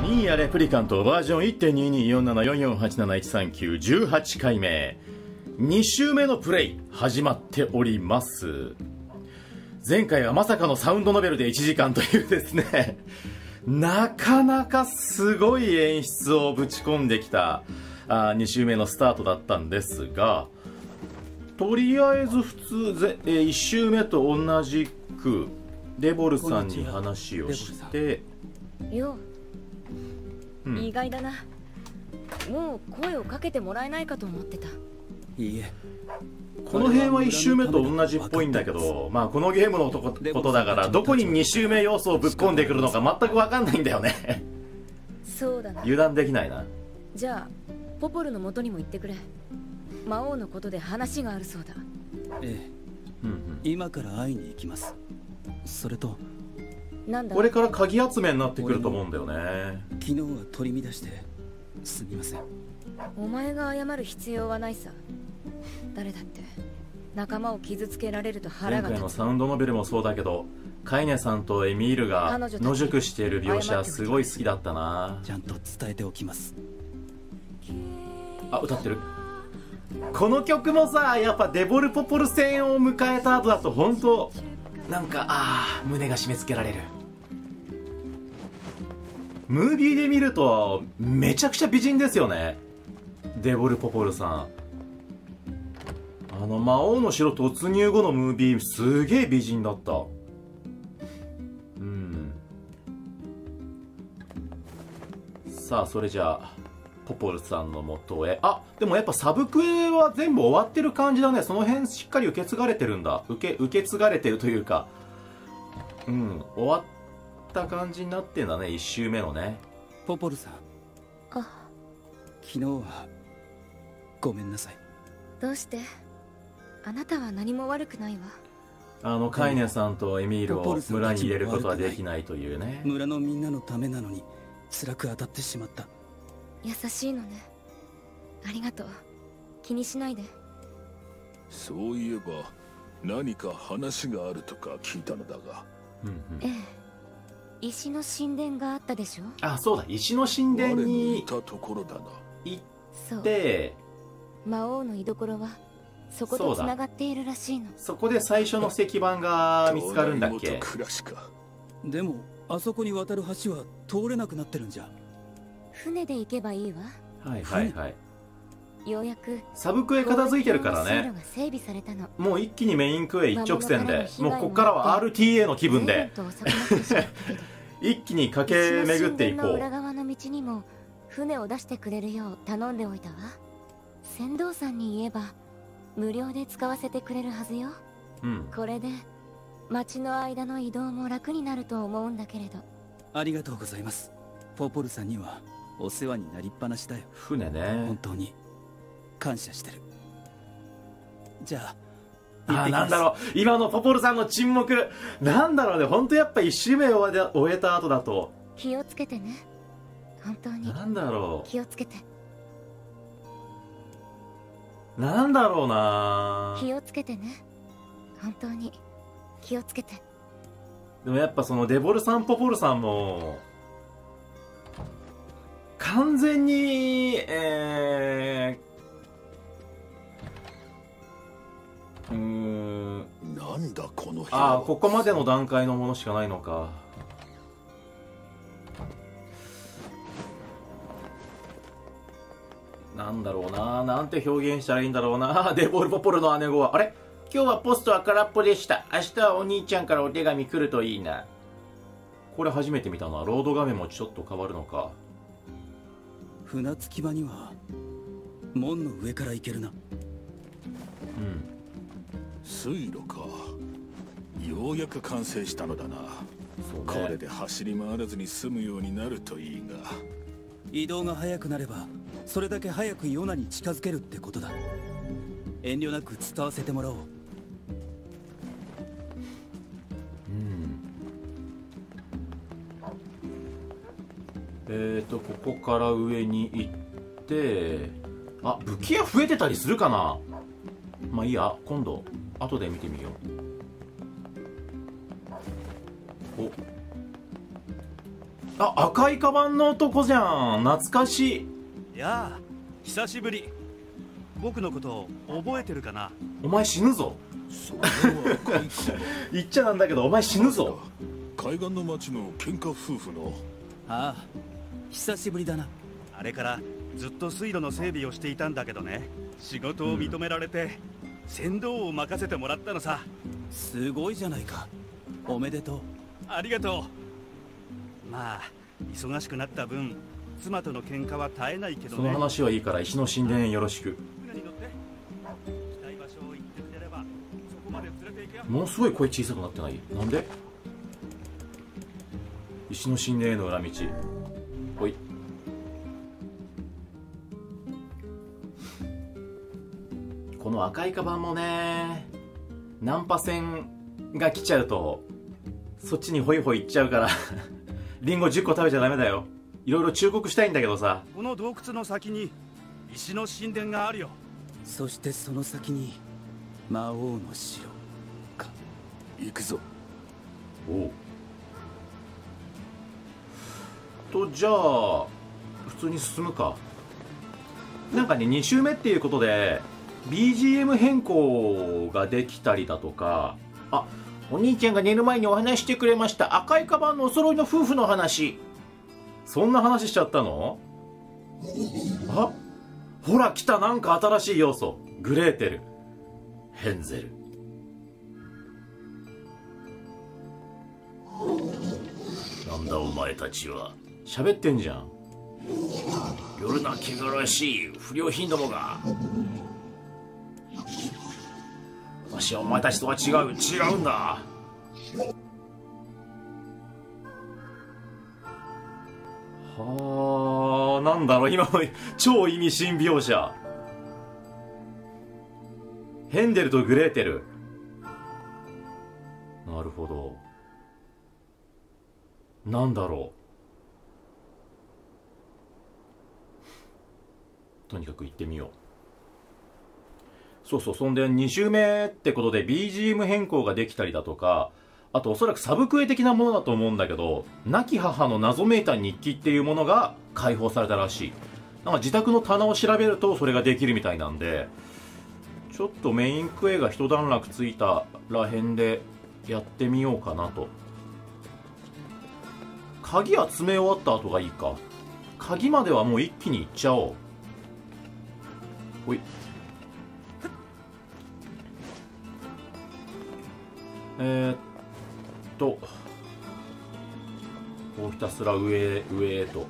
ニーヤレプリカントバージョン 1.22474487139138 回目2週目のプレイ始まっております。前回はまさかのサウンドノベルで1時間というですねなかなかすごい演出をぶち込んできた2週目のスタートだったんですが、とりあえず普通1週目と同じくデボルさんに話をしてよう、意外だな。もう声をかけてもらえないかと思ってた。 いいえ、 この辺は1周目と同じっぽいんだけど、まあこのゲームのことだからどこに2周目要素をぶっ込んでくるのか全く分かんないんだよねそうだな。 油断できないな。 じゃあポポルの元にも行ってくれ。魔王のことで話があるそうだ。 ええ、今から会いに行きます。それとなんだ、 これから鍵集めになってくると思うんだよね。 昨日は取り乱してすみません。 お前が謝る必要はないさ。誰だって仲間を傷つけられると腹が立つ。 前回のサウンドノベルもそうだけど、カイネさんとエミールが野宿している描写すごい好きだったな。 ちゃんと伝えておきます。 あ、歌ってる。この曲もさ、やっぱデボルポポル戦を迎えた後だと本当なんか胸が締め付けられる。ムービーで見るとめちゃくちゃ美人ですよね、デボルポポルさん。魔王の城突入後のムービーすげえ美人だった。さあそれじゃあポポルさんの元へ。でもやっぱサブクエは全部終わってる感じだね。その辺しっかり受け継がれてるんだ。受け継がれてるというか、終わった感じになってんだね、1周目のね。 ポポルさん、昨日はごめんなさい。 どうして？あなたは何も悪くないわ。カイネさんとエミールを村に入れることはできないというね。 村のみんなのためなのに辛く当たってしまった。 優しいのね。ありがとう。気にしないで。 そういえば何か話があるとか聞いたのだが。 ええ、石の神殿があったでしょ。 そうだ、石の神殿にいたところだな。 行って、 魔王の居所はそことつながっているらしいの。 そこで最初の石板が見つかるんだっけ。 でもあそこに渡る橋は通れなくなってるんじゃ。 船で行けばいいわ。 はいはいはい。 ようやくサブクエ片付いてるからね。もう一気にメインクエ一直線で、もうこっからは RTA の気分で一気に駆け巡っていこう。 裏側の道にも船を出してくれるよう頼んでおいたわ。船頭さんに言えば無料で使わせてくれるはずよ。これで町の間の移動も楽になると思うんだけれど。 ありがとうございます。ポポルさんにはお世話になりっぱなしだよ。 船ね、 本当に感謝してる。じゃあ、なんだろう、今のポポルさんの沈黙、なんだろうね、本当やっぱ1周目終えた後だと。 気をつけてね、本当に。 なんだろう、 気をつけて。 なんだろうな、 気をつけてね、本当に気をつけて。 でもやっぱそのデボルさんポポルさんも完全になんだこの部屋。ここまでの段階のものしかないのか。なんだろうな、なんて表現したらいいんだろうな。デボルポポルの姉御は、あれ、今日はポストは空っぽでした。明日はお兄ちゃんからお手紙来るといいな。これ初めて見たな。ロード画面もちょっと変わるのか。 船着き場には門の上から行けるな。 水路か。ようやく完成したのだな。これで走り回らずに済むようになるといいが。 移動が早くなればそれだけ早くヨナに近づけるってことだ。遠慮なく伝わせてもらおう。 ここから上に行って、武器屋増えてたりするかな。まあいいや、今度後で見てみよう。 あ、赤いカバンの男じゃん。懐かしい。 いやあ、久しぶり。僕のこと覚えてるかな。 お前死ぬぞ。 それは赤いカバン。 言っちゃなんだけどお前死ぬぞ。 海岸の町の喧嘩夫婦の。 ああ、久しぶりだな。あれからずっと水路の整備をしていたんだけどね、仕事を認められて、船頭を任せてもらったのさ。すごいじゃないか。おめでとう。ありがとう。まあ忙しくなった分妻との喧嘩は絶えないけどね。 その話はいいから石の神殿へよろしく。ものすごい声小さくなってない？なんで？石の神殿への裏道。ほい。この赤いカバンもね、ナンパ船が来ちゃうとそっちにホイホイ行っちゃうからリンゴ10個食べちゃダメだよ。いろいろ忠告したいんだけどさ。 この洞窟の先に石の神殿があるよ。そしてその先に魔王の城か。 行くぞ。 おうと、じゃあ普通に進むか。なんかね、2周目っていうことで BGM 変更ができたりだとか、あ、お兄ちゃんが寝る前にお話してくれました。赤いカバンのお揃いの夫婦の話。そんな話しちゃったの？あ、ほら来た。なんか新しい要素。グレーテル、ヘンゼル。なんだお前たちは。喋ってんじゃん。夜な汚らしい不良品どもが。わしはお前たちとは違うんだ。はあ、なんだろう今の超意味深描写。ヘンデルとグレーテル。なるほど。なんだろう。とにかく行ってみよう。そうそう、そんで2周目ってことで BGM 変更ができたりだとか、あとおそらくサブクエ的なものだと思うんだけど、亡き母の謎めいた日記っていうものが解放されたらしい。なんか自宅の棚を調べるとそれができるみたいなんで、ちょっとメインクエが一段落ついたらへんでやってみようかなと。鍵集め終わった後がいいか。鍵まではもう一気に行っちゃおう。ほい。こうひたすら上へと。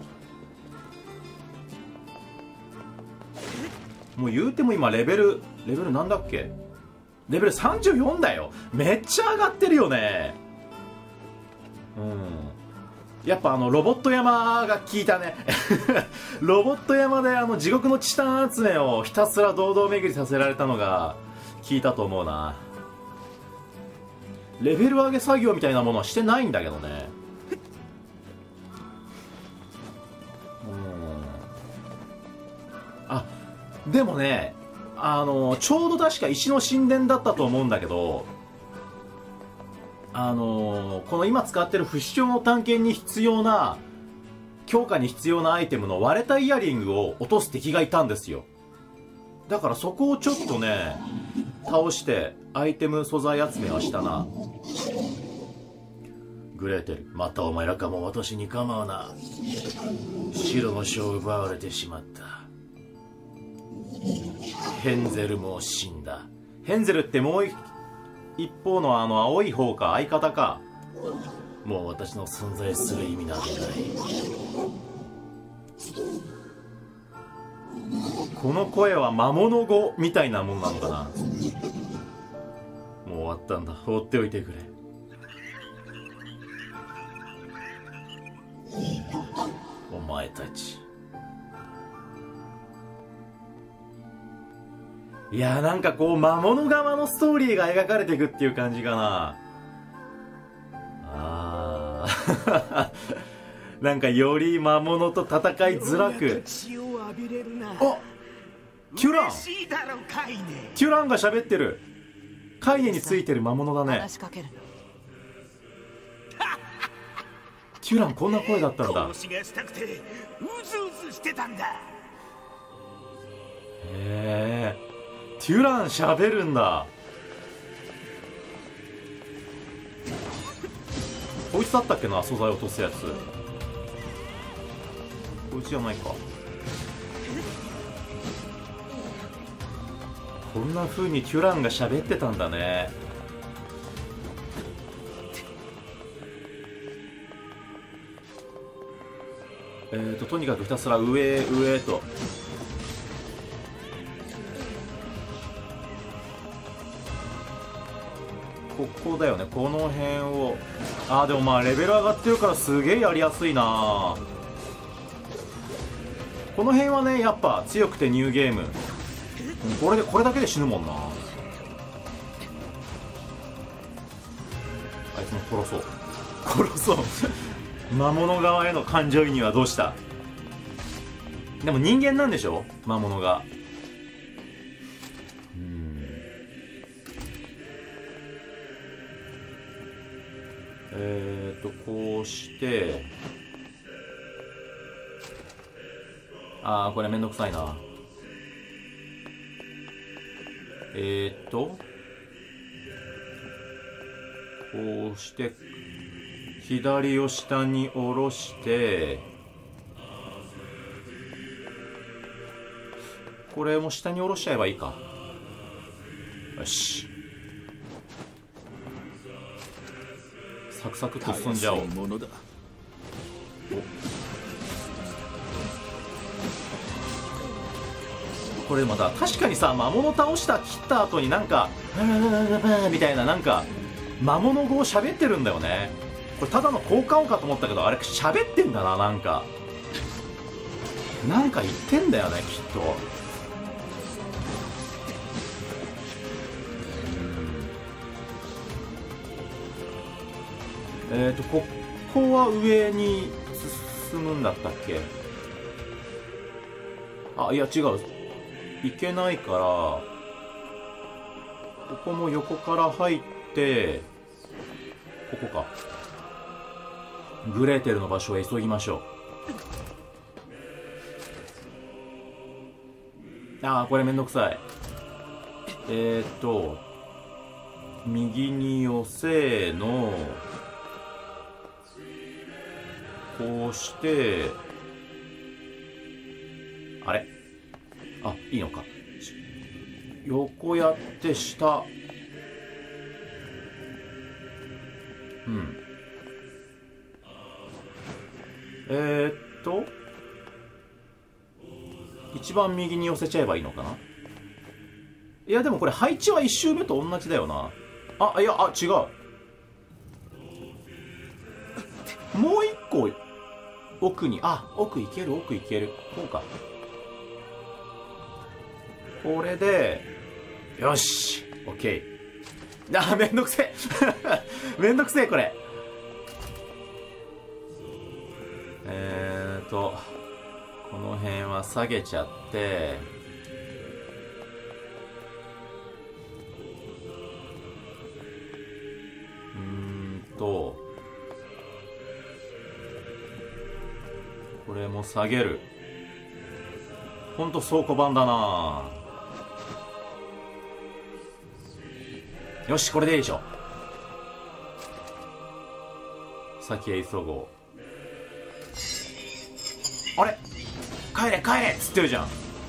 もう言うても今レベルなんだっけ、レベル34だよ。めっちゃ上がってるよね。やっぱロボット山が効いたねロボット山で地獄のチタン集めをひたすら堂々巡りさせられたのが効いたと思うな。レベル上げ作業みたいなものはしてないんだけどね。あ、でもね、ちょうど確か石の神殿だったと思うんだけど、この今使ってる不死鳥の探検に必要な強化に必要なアイテムの割れたイヤリングを落とす敵がいたんですよ。だからそこをちょっとね倒してアイテム素材集めはしたな。グレーテル、またお前らかも私に構うな。白の書を奪われてしまった。ヘンゼルも死んだ。ヘンゼルってもう一方の青い方か、相方か。もう私の存在する意味などない。この声は魔物語みたいなもんなのかな。もう終わったんだ。放っておいてくれ。お前たち。いやー、なんかこう魔物側のストーリーが描かれていくっていう感じかな。なんかより魔物と戦いづらく。あ、キュラン、キュランが喋ってる。カイネについてる魔物だね。キテュランこんな声だったんだ。 殺しがしたくてうずうずしてたんだ。 へえ、テュラン喋るんだ。こいつだったっけな、素材落とすやつ。こいつじゃないか。こんな風にテュランが喋ってたんだね。とにかくひたすら上へ上へと。ここだよね、この辺を。あーでもまあレベル上がってるからすげえやりやすいな。この辺はねやっぱ強くてニューゲーム。これだけで死ぬもんな。あいつも殺そう魔物側への感情移入はどうした。でも人間なんでしょ魔物が。こうして、ああこれめんどくさいな。こうして左を下に下ろして、これも下に下ろしちゃえばいいか。よし、サクサクと進んじゃおう。これまた確かにさ、魔物倒した切った後になんかみたいな、なんか魔物語喋ってるんだよね。これただの効果音かと思ったけど、あれ喋ってんだな。なんか言ってんだよねきっと。ここは上に進むんだったっけ。あ、いや違う、いけないから、ここも横から入って、ここか。グレーテルの場所へ急ぎましょう。ああこれめんどくさい。右に寄せの、こうして、あれ、あ、いいのか。横やって下。うん。一番右に寄せちゃえばいいのかな。いやでもこれ配置は1周目と同じだよな。あ、いや、あ、違う。もう一個奥に、奥行ける、奥行ける。こうか。これでよし、オッケー。めんどくせえめんどくせえこれ。この辺は下げちゃって、これも下げる。ほんと倉庫版だな。よし、これでいいでしょ。先へ急ごう。あれ、帰れ帰れっつってるじゃん。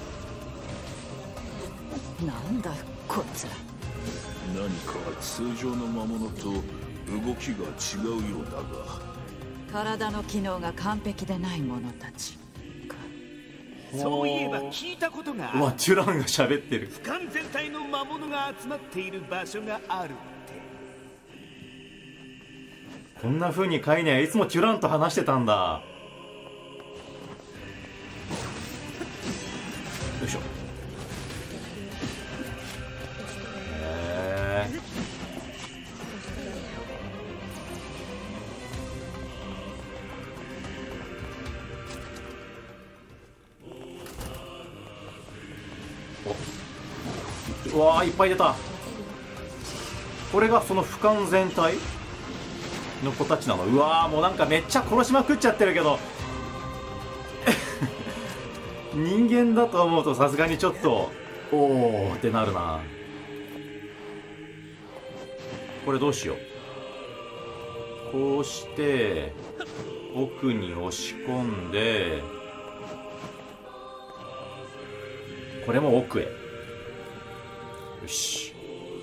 なんだこいつら。 何か通常の魔物と動きが違うようだが、 体の機能が完璧でない者たちか。 そういえば聞いたことがある。 うわ、チュランが喋ってる。 俯瞰全体の魔物が集まっている場所があるって。 こんな風にカイネはいつもチュランと話してたんだ。よいしょ。うわー、いっぱい出た。これがその俯瞰全体。 の子たちなの。うわー、もうなんかめっちゃ殺しまくっちゃってるけど人間だと思うとさすがにちょっとおーってなるな。これどうしよう。こうして奥に押し込んで、これも奥へ。よし。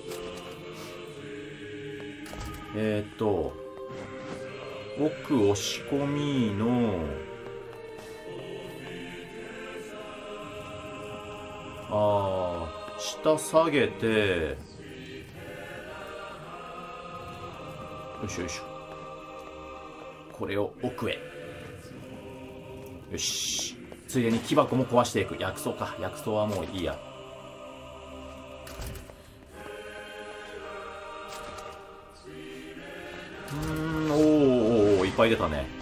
奥押し込みの、下下げて、よいしょよいしょ。これを奥へ。よし。ついでに木箱も壊していく。薬草か。薬草はもういいや。おー、いっぱい出たね。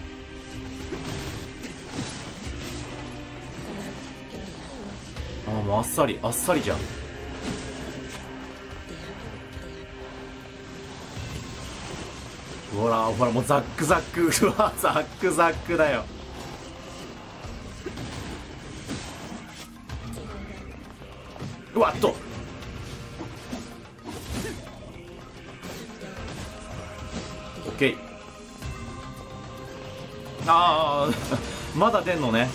もうあっさりあっさりじゃん。ほらほら、もうザックザック。うわ、ザックザックだよ。うわっと、オッケー。まだ出んのね。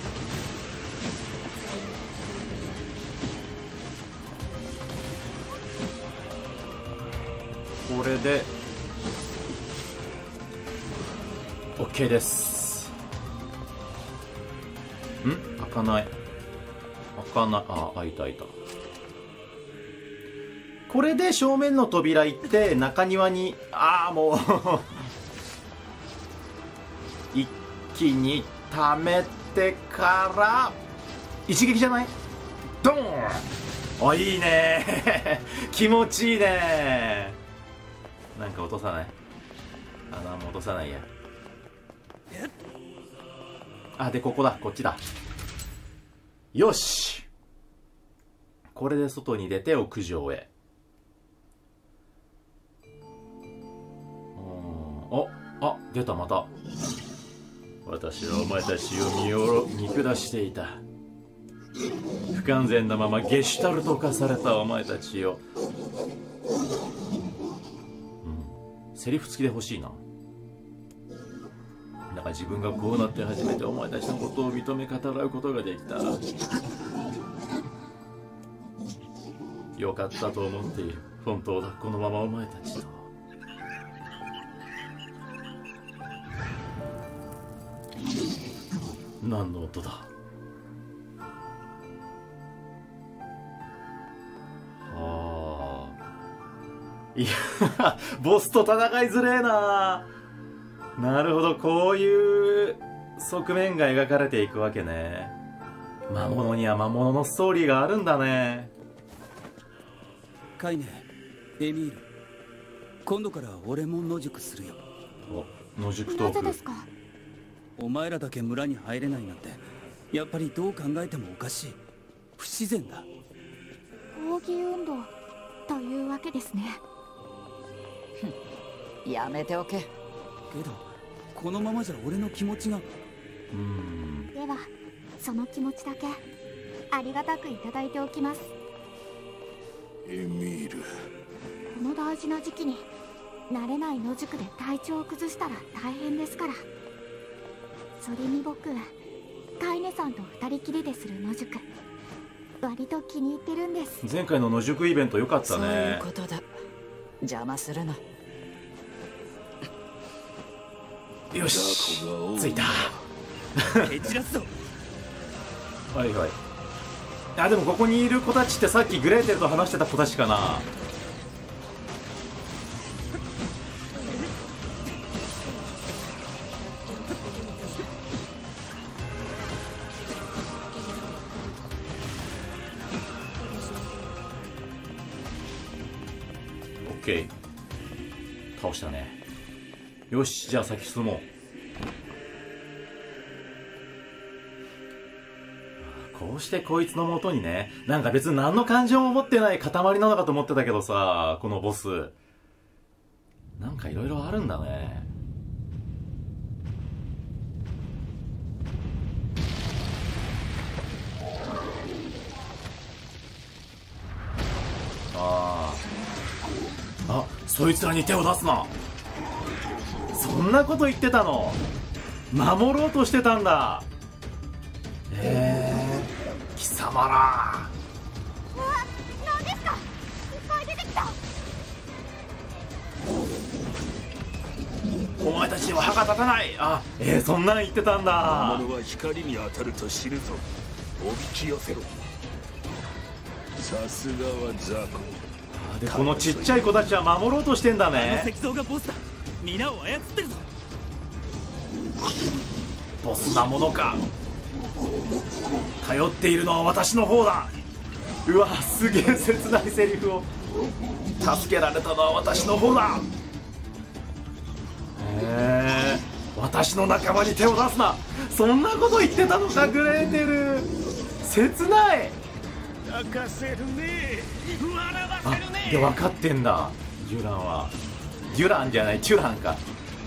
これで OK です。開かない。開かない。開いた開いた。これで正面の扉行って中庭に、もう一気に溜めてから一撃じゃない？ドーン。いいね気持ちいいね。なんか落とさない？なんも落とさないや。で、ここだ。こっちだ。よし。これで外に出て屋上へ。出た、また。私はお前たちを見下していた。不完全なままゲシュタルト化されたお前たちを。セリフ付きで欲しいな。なんか自分がこうなって初めてお前たちのことを認め語らうことができた。よかったと思っている。本当だ、このままお前たちと。何の音だ。いやボスと戦いづれえな。なるほど、こういう側面が描かれていくわけね。魔物には魔物のストーリーがあるんだね。 カイネ、エミール、今度から俺も野宿するよ。 野宿トーク。 なぜですか？ お前らだけ村に入れないなんて、やっぱりどう考えてもおかしい。不自然だ。 抗議運動というわけですね。 やめておけ。 けどこのままじゃ俺の気持ちが。 ではその気持ちだけありがたくいただいておきます。 エミール、 この大事な時期に慣れない野宿で体調を崩したら大変ですから。それに僕、カイネさんと二人きりでする野宿割と気に入ってるんです。 前回の野宿イベント良かったね。 そういうことだ。邪魔するな。 よし、着いた。 蹴散らすぞ。 はいはい。でもここにいる子たちってさっきグレーテルと話してた子たちかな。オッケー、倒したね。よし、じゃあ先進もう。こうしてこいつの元にね、なんか別に何の感情も持ってない塊なのかと思ってたけどさ、このボスなんかいろいろあるんだね。 そいつらに手を出すな。そんなこと言ってたの？守ろうとしてたんだ。貴様ら。 うわ、何ですか？いっぱい出てきた。 お前たちには歯が立たない。あ、そんなん言ってたんだ。 魔物は光に当たると死ぬぞ。おびき寄せろ。さすがはザコ。 でこのちっちゃい子たちは守ろうとしてんだね。 石像がボスだ。皆を操ってるぞ。 ボスなものか。頼っているのは私の方だ。うわ、すげえ切ないセリフを。助けられたのは私の方だ。私の仲間に手を出すな。そんなこと言ってたのか、グレーテル。切ない。 泣かせるね。笑わせるね。 で分かってんだ。デュランはデュランじゃない、チュランか。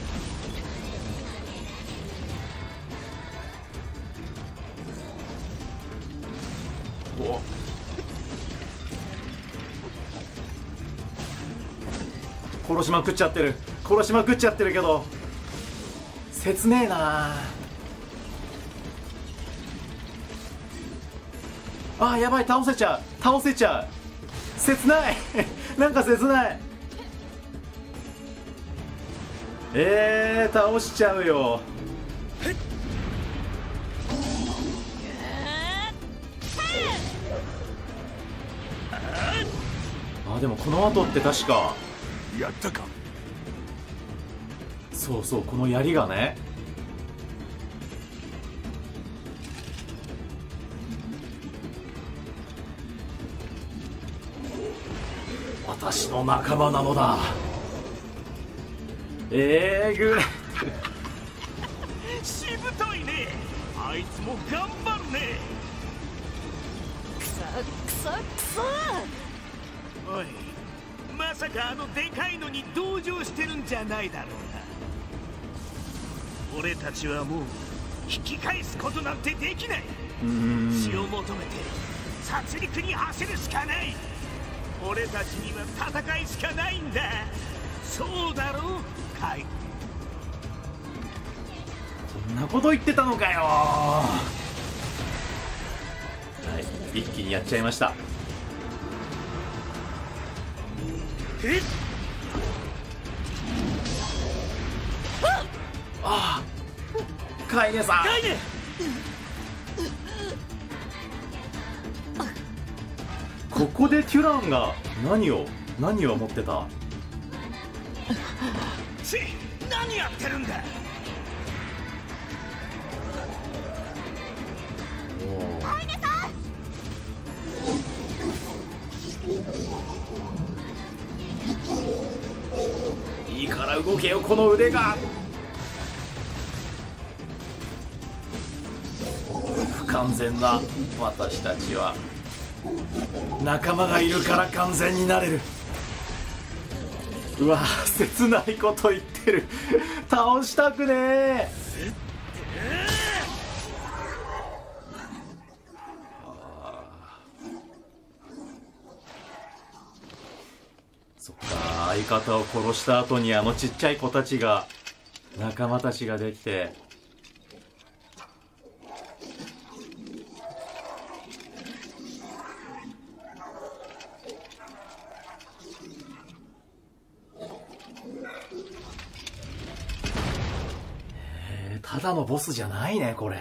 お、殺しまくっちゃってる。殺しまくっちゃってるけど切ねえなあ。やばい、倒せちゃう、倒せちゃう。切ないなんか切ない。倒しちゃうよ。でもこの後って確かやったか。 そうそう、この槍がね。私の仲間なのだ。グレしぶといね。あいつも頑張るね。 くそくそくそ。 おい、まさかあのでかいのに同情してるんじゃないだろうな。俺たちはもう引き返すことなんてできない。死を求めて殺戮に走るしかない。俺たちには戦いしかないんだ。そうだろう、カイ。 こんなこと言ってたのかよ。はい、一気にやっちゃいました。カイネさん。 カイネ。 ここでテュランが何を持ってた。 何やってるんだ。 カイネさん、いいから動けよ、この腕が。不完全な私たちは仲間がいるから完全になれる。うわ、切ないこと言ってる。倒したくねえ。そっか、相方を殺した後にあのちっちゃい子たちが、仲間たちができて。ただのボスじゃないね、これ。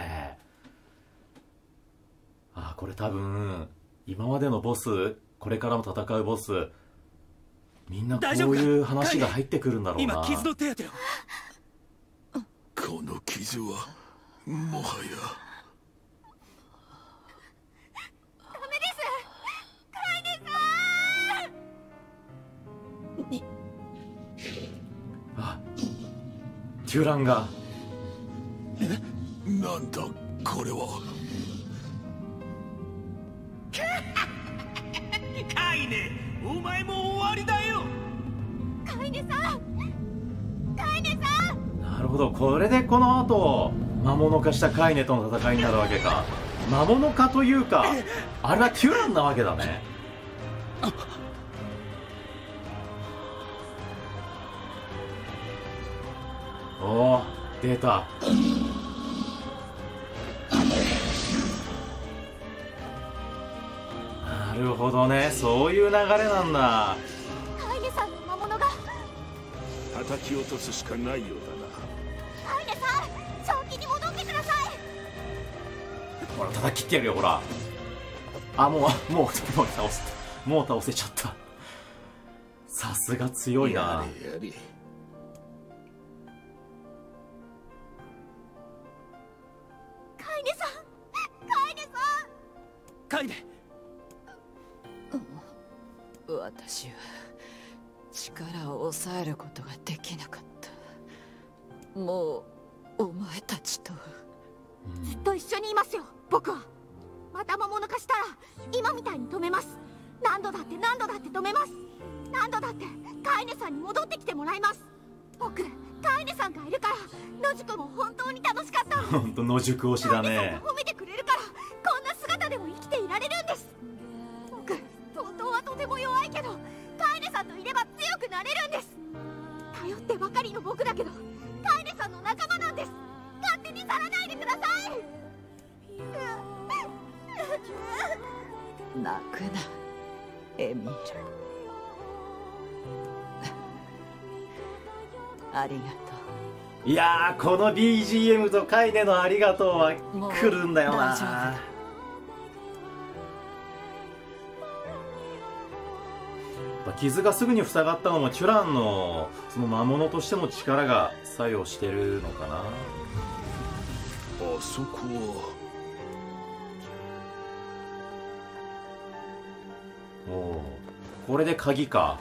これ多分今までのボス、これからも戦うボス、みんなこういう話が入ってくるんだろうな。 今傷の手当てを。 この傷はもはや。 ダメです、カイネさん。 テュランが。 なんだこれは。 カイネ、お前も終わりだよ。 カイネさん、カイネさん。 なるほど、これでこの後魔物化したカイネとの戦いになるわけか。魔物化というか、あれはテュランなわけだね。 おお、出た。なるほどね、そういう流れなんだ。 カイネさんの魔物が。 叩き落とすしかないようカイネさん、正気に戻ってください。 ほら、叩き切ってやるよ、ほら。あ、もう倒す。もう倒せちゃった。さすが強いな。 やれやれ。 カイネさん、カイネさん。 カイネ。 私は力を抑えることができなかった。もうお前たちとずっと一緒にいますよ、僕は。また魔物化したら今みたいに止めます。何度だって止めます。何度だってカイネさんに戻ってきてもらいます。僕、カイネさんがいるから野宿も本当に楽しかった。 本当野宿推しだね。 カイネさんが褒めてくれるからこんな姿でも生きていられるんです。僕、本当はとても弱いけどカイネさんといれば強くなれるんです。頼ってばかりの僕だけどカイネさんの仲間なんです。勝手に去らないでください。 泣くな、エミール。ありがといやー、この BGM とカイネのありがとうはもう来るんだよ大丈夫な。 だ。 傷がすぐに塞がったのもキュランのその魔物としての力が作用してるのかな。 あそこは。 おお、これで鍵か。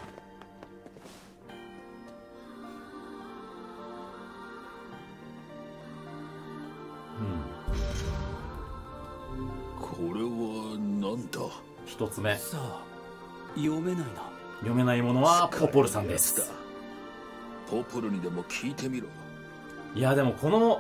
これはなんだ。 一つ目、 さあ、読めないな。 読めないものはポポルさんです。 ポポルにでも聞いてみろ。 いやでもこの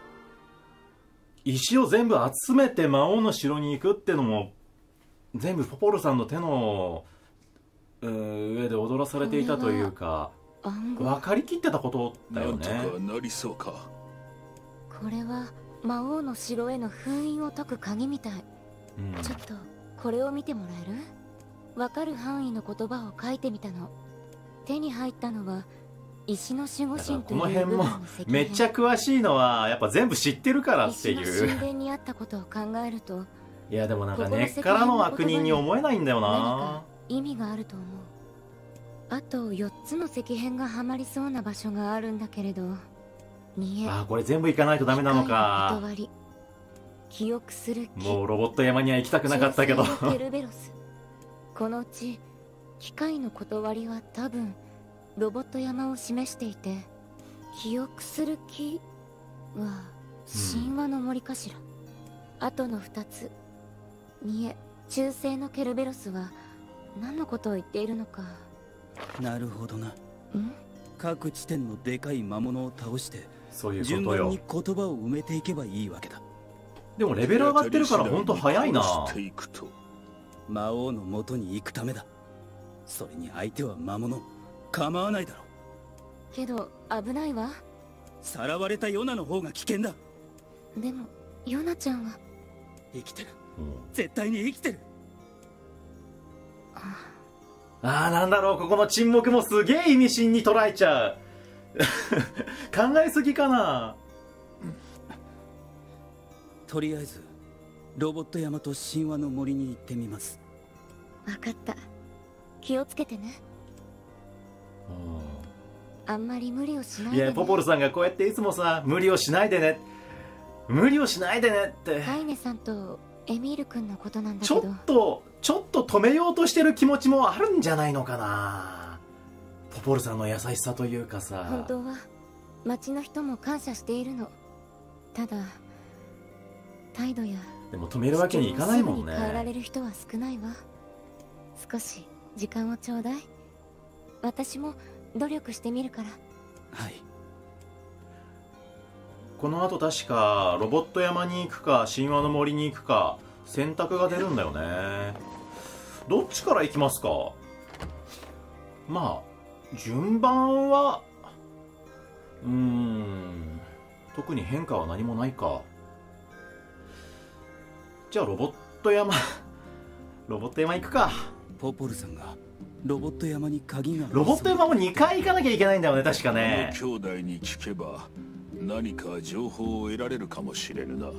石を全部集めて魔王の城に行くってのも全部ポポルさんの手の上で踊らされていたというか、分かりきってたことだよね。 なんとかなりそうか。 これは魔王の城への封印を解く鍵みたい。ちょっとこれを見てもらえる？わかる範囲の言葉を書いてみたの。手に入ったのは石の守護神というこの辺も部分の石めっちゃ詳しいのはやっぱ全部知ってるからってい石の神う。 殿にあったことを考えると、 いやでもなんか根っからの悪人に思えないんだよ何なか。意味があると思う。あと4つの石片がはまりそうな場所があるんだけれど、見え、 あー、これ全部行かないとダメなの機械かの。断り、記憶する木、 もうロボット山には行きたくなかったけど。 中性のケルベロス。このうち機械の断りは多分ロボット山を示していて、記憶する木は神話の森かしら。あとの2つ、見え、中性のケルベロスは何のことを言っているのか。 なるほどな。各地点のでかい魔物を倒してそういうこ順とよ番に。言葉を埋めていけばいいわけだ。 でもレベル上がってるからほんと早いな。 殺していくと。 魔王の元に行くためだ。それに相手は魔物、構わないだろう。 けど危ないわ。 さらわれたヨナの方が危険だ。 でもヨナちゃんは生きてる、 うん絶対に生きてる。 あー、なんだろう、ここの沈黙もすげえ意味深に捉えちゃう。考えすぎかな。 とりあえずロボット山と神話の森に行ってみます。 分かった。気をつけてね。あんまり無理をしないで、ね。 いや、ポポルさんがこうやっていつもさ、無理をしないでね、無理をしないでねってカイネさんとエミール君のことなんだちょけど、 っと止めようとしてる気持ちもあるんじゃないのかな。ポポルさんの優しさというかさ。 本当は町の人も感謝しているの。ただ態度やでも止めるわけにいかないもんすぐに変えられね。 る人は少ないわ。少し時間をちょうだい。私も努力してみるから。 はい。 この後確かロボット山に行くか神話の森に行くか選択が出るんだよね。どっちから行きますか。まあ順番は特に変化は何もないか。じゃあロボット山ロボット山行くか。 ポポルさんがロボット山に鍵が。 ロボット山も2回行かなきゃいけないんだよね、確かね。 兄弟に聞けば何か情報を得られるかもしれぬな。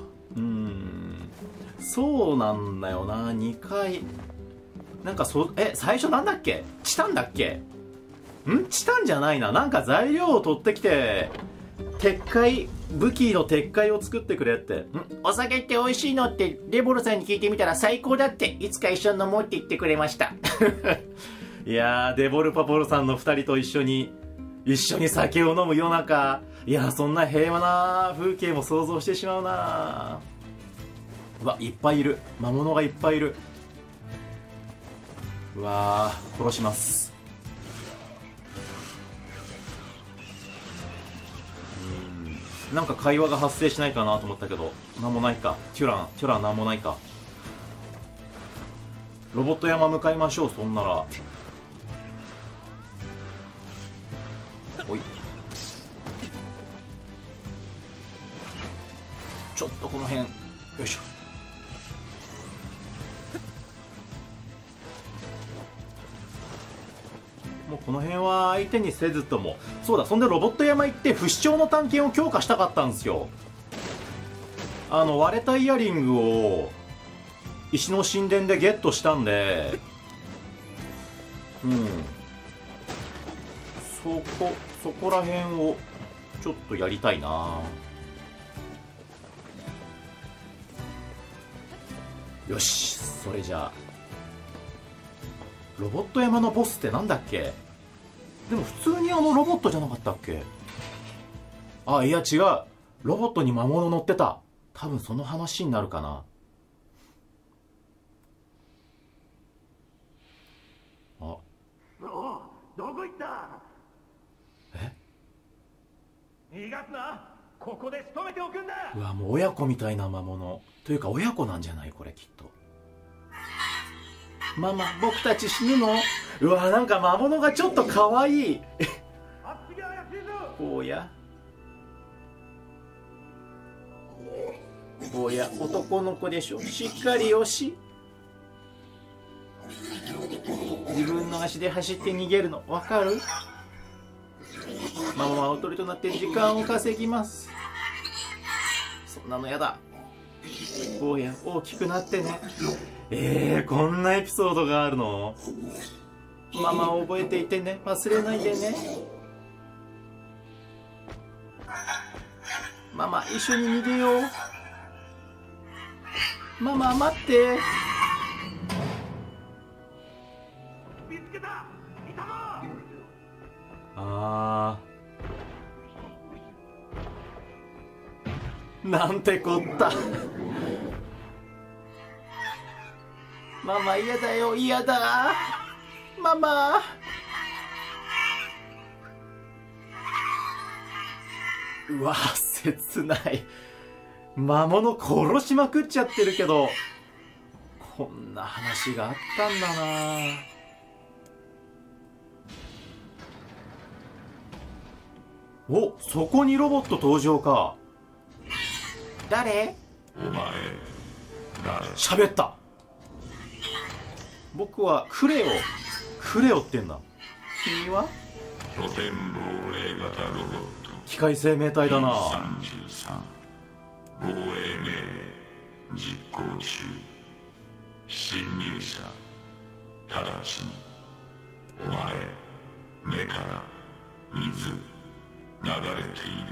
そうなんだよな。2回なんか最初なんだっけ、チタンだっけ。チタンじゃないな。なんか材料を取ってきて武器の鉄塊を作ってくれって。お酒って美味しいのってデボルさんに聞いてみたら最高だって、いつか一緒に飲もうって言ってくれましたいやー、デボルパポルさんの2人と一緒に酒を飲む夜中。いやー、そんな平和な風景も想像してしまうな。うわ、いっぱいいる。魔物がいっぱいいる。うわー、殺します。なんか会話が発生しないかなと思ったけど、なんもないか。チュランなんもないか。ロボット山向かいましょう。そんならおい、ちょっとこの辺、よいしょ。もうこの辺は相手にせずとも。そうだ、そんでロボット山行って不死鳥の探検を強化したかったんですよ。割れたイヤリングを石の神殿でゲットしたんで、そこら辺をちょっとやりたいな。よし、それじゃあロボット山のボスってなんだっけ。でも普通にロボットじゃなかったっけ。いや違う、ロボットに魔物乗ってた。多分その話になるかな。 どこ行った。逃がすな。ここで仕留めておくんだ。 うわ、もう親子みたいな魔物というか親子なんじゃないこれ、きっと。ママ、僕たち死ぬの。うわ、なんか魔物がちょっとかわいいおや男の子でしょ。しっかりよし。自分の足で走って逃げるのわかる。ママはおとりとなって時間を稼ぎます。そんなのやだ。坊や、大きくなってね。こんなエピソードがあるの。ママを覚えていてね。忘れないでね。ママ、一緒に逃げよう。ママ、待って。 見つけた。いたの。なんてこった。ママ、嫌だよ、嫌だ。ママ。うわ、切ない。魔物殺しまくっちゃってるけど、こんな話があったんだな。お、そこにロボット登場か。誰？ お前、誰？ 喋った。僕はクレオってんだ。君は？ 拠点防衛型ロボット。 機械生命体だな。 33防衛命令実行中。侵入者直ちにお前目から水流れている。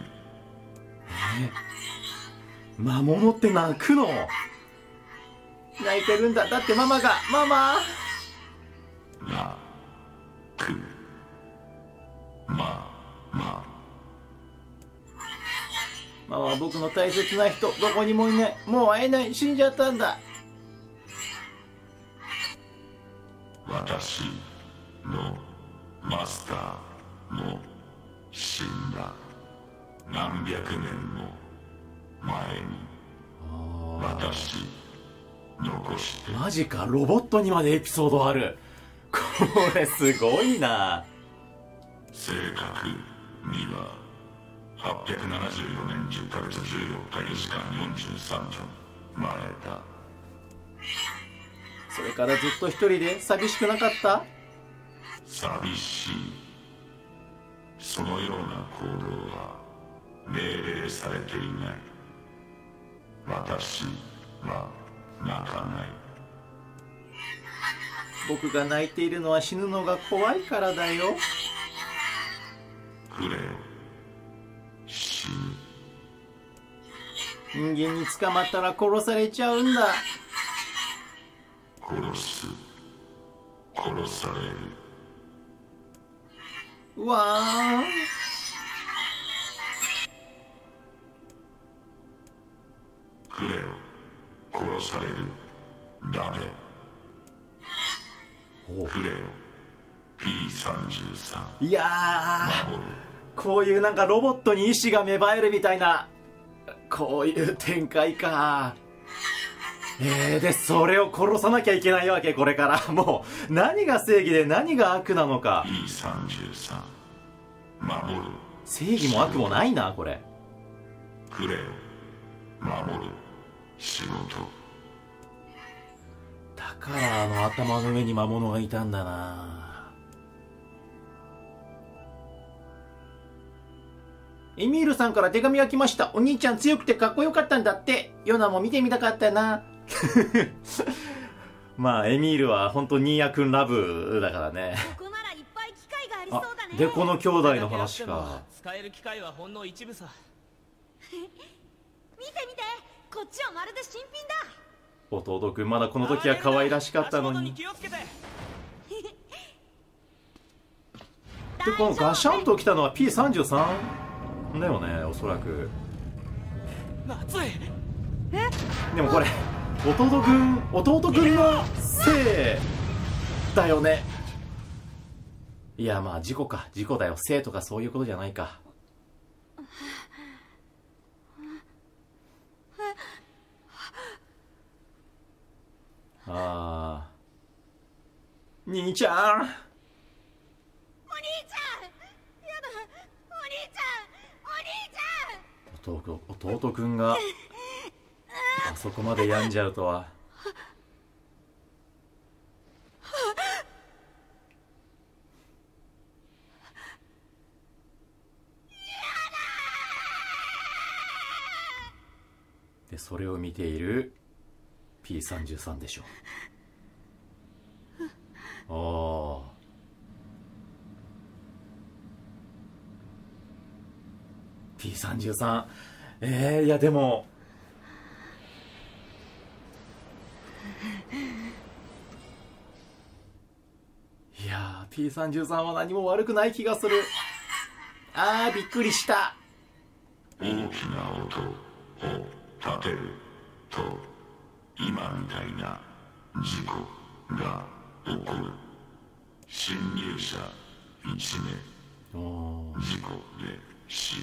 魔物って泣くの？泣いてるんだ。だってママが。ママ。 泣く。ママは僕の大切な人。どこにもいない。もう会えない。死んじゃったんだ。 私のマスターも死んだ。何百年も前に私残して。 マジか。ロボットにまでエピソードある。これすごいな。 正確には 874年10ヶ月14ヶ月間43分前だ。 それからずっと一人で寂しくなかった？ 寂しい。そのような行動は命令されていない。私は泣かない。 僕が泣いているのは死ぬのが怖いからだよ。 くれよ、死人ぬ。 間に捕まったら殺されちゃうんだ。 殺す。殺される。 うわー。 くれよ、殺される。誰？くれよ、P33。 いやー、こういうなんかロボットに意志が芽生えるみたいな、こういう展開か。で、それを殺さなきゃいけないわけ、これから。もう、何が正義で何が悪なのか。 P33、守る。 正義も悪もないな、これ。 くれよ、守る。仕事。 だからあの頭の上に魔物がいたんだな。エミールさんから手紙が来ました。お兄ちゃん強くてかっこよかったんだって。ヨナも見てみたかったな。まあエミールは本当ニーヤくんラブだからね。 ここならいっぱい機会がありそうだね。 でこの兄弟の話か。 使える機会はほんの一部さ。 見て見て、こっちはまるで新品だ。 弟くんまだこの時は可愛らしかったのに。でこのガシャンと来たのは P33 だよね、おそらく。でもこれ弟くんのせいだよね。いやまあ事故か、事故だよ。せいとかそういうことじゃないか。ああ、兄ちゃん、 お兄ちゃん、やだ、お兄ちゃん。 弟くんがあそこまで病んじゃうとは。でそれを見ている P33 でしょう。おー P33、いやでもいやー P33 は何も悪くない気がする。あーびっくりした。 大きな音を立てると今みたいな事故が起こる。侵入者1名事故で死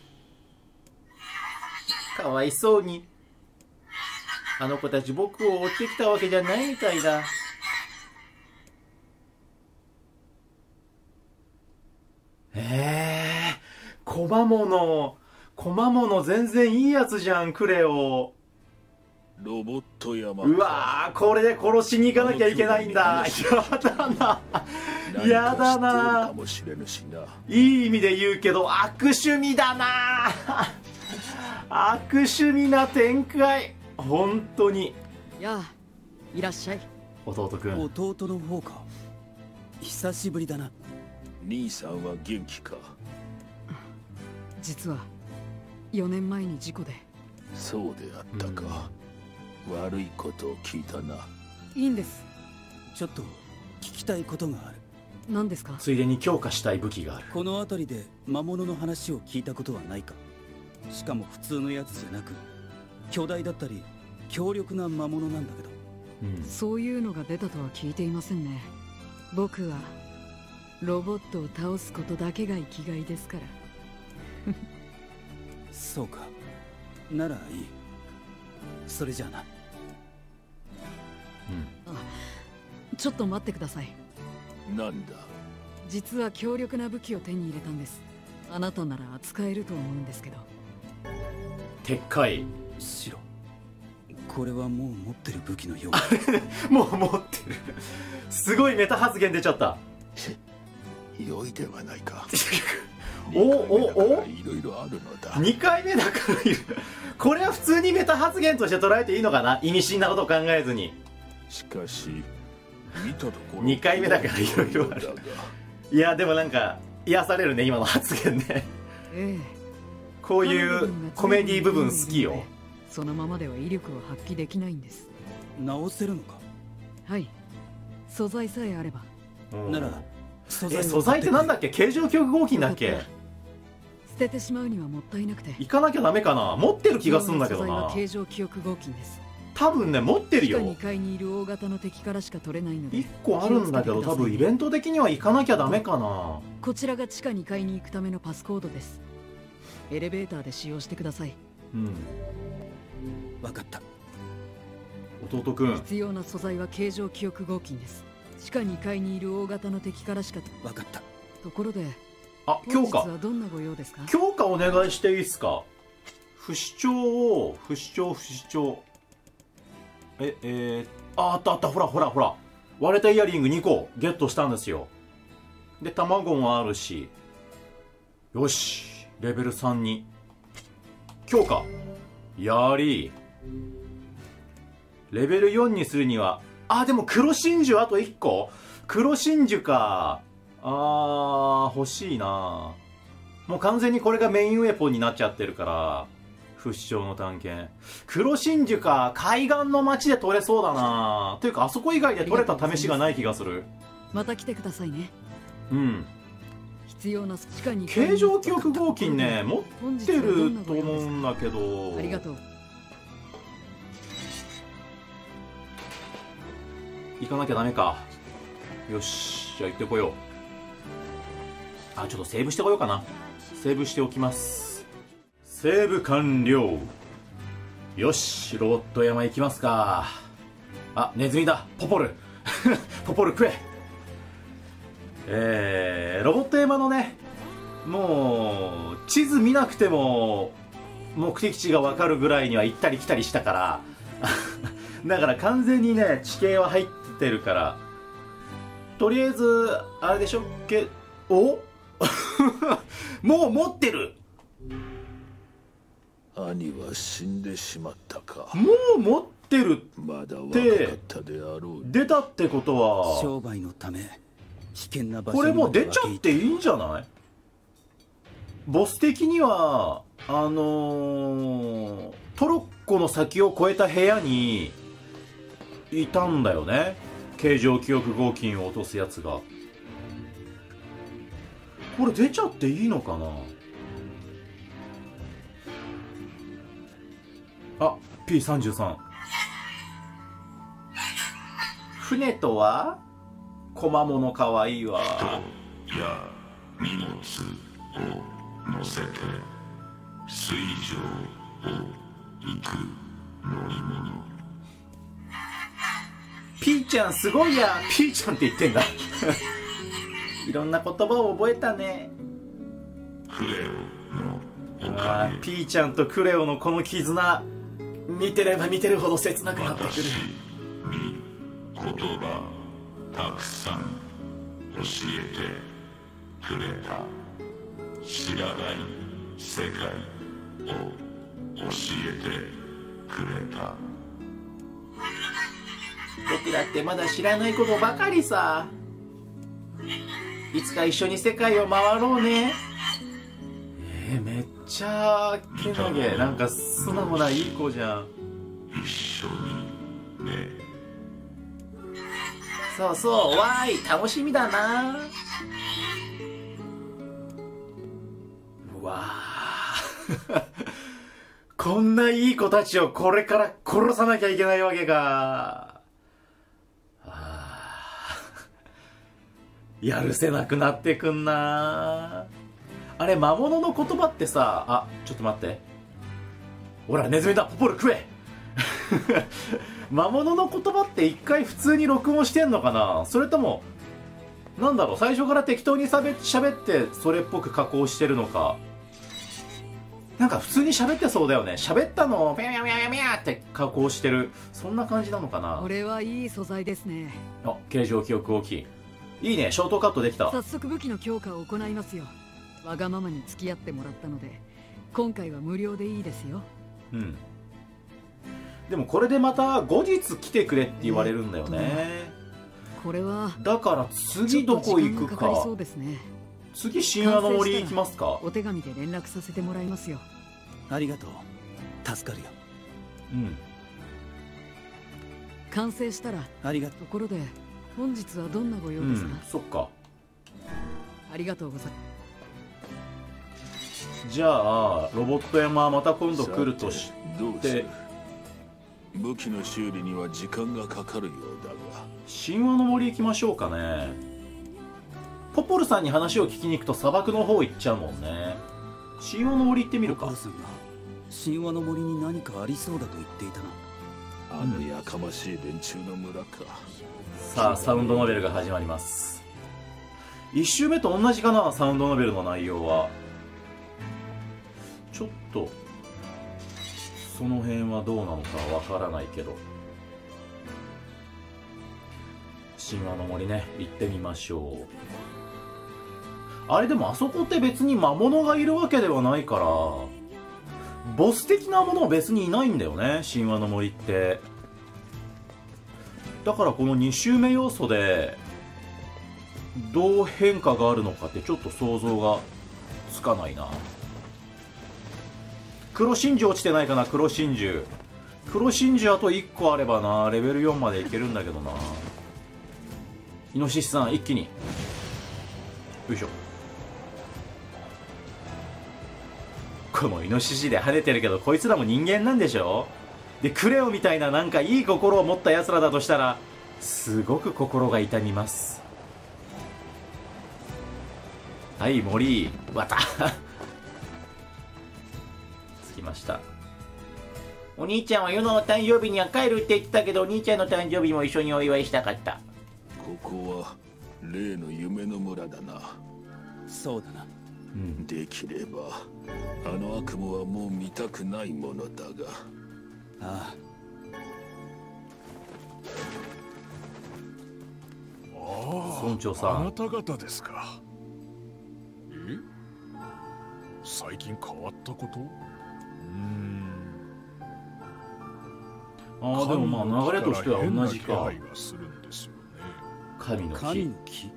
亡。 かわいそうに。あの子たち僕を追ってきたわけじゃないみたいだ。小魔物全然いいやつじゃん、クレオ。 ロボット山。 うわー、これで殺しに行かなきゃいけないんだ。やだな。やだな。いい意味で言うけど悪趣味だな。悪趣味な展開。本当に。 やあ、いらっしゃい。 弟くん。 弟の方か。久しぶりだな。 兄さんは元気か。 実は4年前に事故で。 そうであったか、悪いことを聞いたな。 いいんです。 ちょっと聞きたいことがある。 何ですか？ ついでに強化したい武器がある。 この辺りで魔物の話を聞いたことはないか。しかも普通のやつじゃなく巨大だったり強力な魔物なんだけど、 そういうのが出たとは聞いていませんね。僕はロボットを倒すことだけが生きがいですから。 そうか、ならいい。それじゃあな。 ちょっと待ってください。 なんだ？ 実は強力な武器を手に入れたんです。 あなたなら扱えると思うんですけど。 でっかい白、これはもう持ってる武器のようもう持ってるすごいメタ発言出ちゃった。 良いではないかおおいろいろあるのだ。 2回目だからいるこれは普通にメタ発言として捉えていいのかな、意味深なことを考えずに。 しかし見たところ 2回目だからいろいろある。いやでもなんか癒されるね今の発言ね。こういうコメディ部分好きよ。 そのままでは威力を発揮できないんです。 直せるのか。 はい、素材さえあれば。 なら素材ってなんだっけ、形状記憶合金だっけ。 捨ててしまうにはもったいなくて行かなきゃダメかな、持ってる気がするんだけどな。 形状記憶合金です。 多分ね持ってるよ。 地下2階にいる大型の敵からしか取れないので 1個あるんだけど、多分イベント的には行かなきゃダメかな。 こちらが地下2階に行くためのパスコードです。エレベーターで使用してください。 分かった。 弟くん、 必要な素材は形状記憶合金です。地下2階にいる大型の敵からしか。 分かった。 ところで、 強化はどんなご用ですか。 強化お願いしていいですか。不死鳥を不死鳥あった、ほら割れたイヤリング2個ゲットしたんですよ。で卵もあるし、よしレベル3に強化槍レベル4にするには、でも黒真珠あと1個、黒真珠か。欲しいな。もう完全にこれがメインウェポンになっちゃってるから。不死鳥の探検、黒真珠か。海岸の街で取れそうだな。というかあそこ以外で取れた試しがない気がする。 また来てくださいね。必要な地下に形状記憶合金ね持ってると思うんだけど。 ありがとう。 行かなきゃダメか。よし、じゃあ行ってこよう。ちょっとセーブしてこようかな。セーブしておきます。セーブ完了。よし、ロボット山行きますか。ネズミだ。ポポルポポル食え。ロボット山のね、もう地図見なくても目的地が分かるぐらいには行ったり来たりしたからだから完全にね地形は入ってるから、とりあえずあれでしょもう持ってる。 兄は死んでしまったか。 もう持ってるまだ若かったであろう。 出たってことは商売のため危険な場所。 これもう出ちゃっていいんじゃない。ボス的にはトロッコの先を越えた部屋にいたんだよね、形状記憶合金を落とすやつが。これ出ちゃっていいのかな。P33 船とは小間物かわいいわ。 人や荷物を乗せて水上を行く乗り物。 ピーちゃんすごいや。ピーちゃんって言ってんだいろんな言葉を覚えたね。 クレオのおかげ。 ピーちゃんとクレオのこの絆、見てれば見てるほど切なくなってくる。 私に言葉たくさん教えてくれた。知らない世界を教えてくれた。 僕だってまだ知らないことばかりさ。いつか一緒に世界を回ろうね。めっちゃけなげ。なんか素直ないい子じゃん。 一緒にね。 そうそう、わーい、楽しみだな。うわーこんないい子たちをこれから殺さなきゃいけないわけか。やるせなくなってくんな。あれ魔物の言葉ってさ、ちょっと待って、ほらネズミだ、ポポル食え魔物の言葉って一回普通に録音してんのかな。それともなんだろう、最初から適当に喋ってそれっぽく加工してるのか、なんか普通に喋ってそうだよね。喋ったのをピャミャミャミャって加工してる、そんな感じなのかな。 これはいい素材ですね。 あ、形状記憶大きい。いいね、ショートカットできた。 早速武器の強化を行いますよ。わがままに付き合ってもらったので今回は無料でいいですよ。 うん。でもこれでまた後日来てくれって言われるんだよね。 これはだから次どこ行くか。 そうですね。 次神話の森行きますか。 お手紙で連絡させてもらいますよ。 ありがとう、助かるよ。 うん。 完成したらありがとう。 ところで本日はどんなご用ですか。 そっか。 ありがとうございます。 じゃあロボット山はまた今度来るとして武器の修理には時間がかかるようだが、 神話の森行きましょうかね。ポポルさんに話を聞きに行くと砂漠の方行っちゃうもんね。神話の森行ってみるか。 ポポルさんが神話の森に何かありそうだと言っていたな。 あのやかましい連中の村か。 さあサウンドノベルが始まります。1周目と同じかな、サウンドノベルの内容は。ちょっとその辺はどうなのかわからないけど、神話の森ね、行ってみましょう。あれでもあそこって別に魔物がいるわけではないから、ボス的なものは別にいないんだよね、神話の森って。だからこの2周目要素でどう変化があるのかってちょっと想像がつかないな。黒真珠落ちてないかな。黒真珠あと1個あればな、レベル4までいけるんだけどな。イノシシさん一気によいしょ。このイノシシで跳ねてるけどこいつらも人間なんでしょ。でクレオみたいななんかいい心を持った奴らだとしたらすごく心が痛みます。はい、森わた着きました。お兄ちゃんは世の誕生日には帰るって言ってたけど、お兄ちゃんの誕生日も一緒にお祝いしたかった。 ここは例の夢の村だな。 そうだな。 うん、できればあの悪夢はもう見たくないものだが。 ああ。 村長さん、 あなた方ですか。最近変わったこと？ ああ、でもまあ流れとしては同じか。 神の木。 神の木。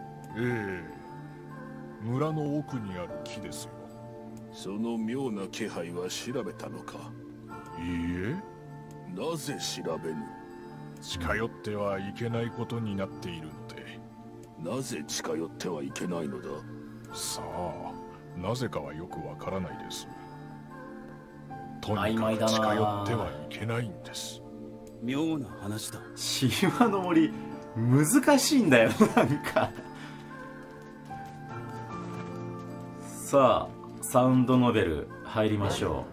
村の奥にある木ですよ。 その妙な気配は調べたのか？ いいえ。 なぜ調べぬ？ 近寄ってはいけないことになっているので。 なぜ近寄ってはいけないのだ？ さあ、なぜかはよくわからないです。とにかく近寄ってはいけないんです。 妙な話だ。 神話の森難しいんだよなんかさあサウンドノベル入りましょ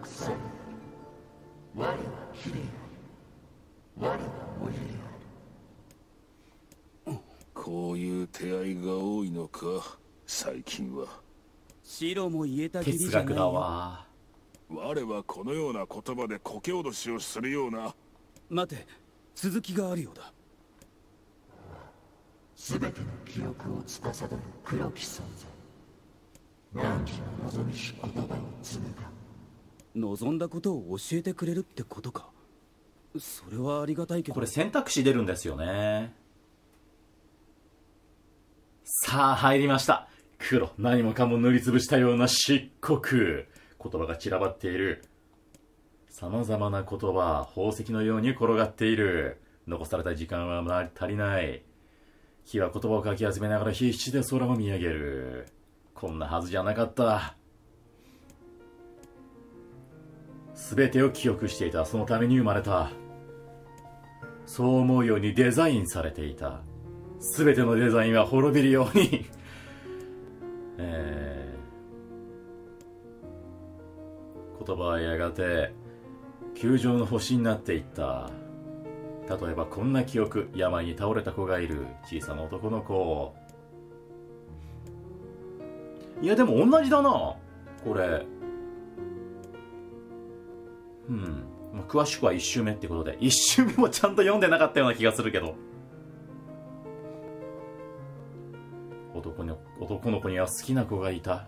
う。こういう手合いが多いのか最近は。 白も言えたきりじゃないよ。 哲学だわ。 我はこのような言葉でこけ脅しをするような。 待て、続きがあるようだ。 すべての記憶を司る黒き存在。何時の望みし言葉を紡ぐか。 望んだことを教えてくれるってことか。それはありがたいけど。 これ選択肢出るんですよね。さあ入りました。黒、何もかも塗りつぶしたような漆黒。言葉が散らばっている。様々な言葉、宝石のように転がっている。残された時間は足りない。木は言葉をかき集めながら必死で空を見上げる。こんなはずじゃなかった。すべてを記憶していた。そのために生まれた。そう思うようにデザインされていた。すべてのデザインは滅びるように言葉はやがて球場の星になっていった。例えばこんな記憶。病に倒れた子がいる。小さな男の子。 いやでも同じだなこれ。まあ、詳しくは1周目ってことで、1周目もちゃんと読んでなかったような気がするけど。男の子には好きな子がいた。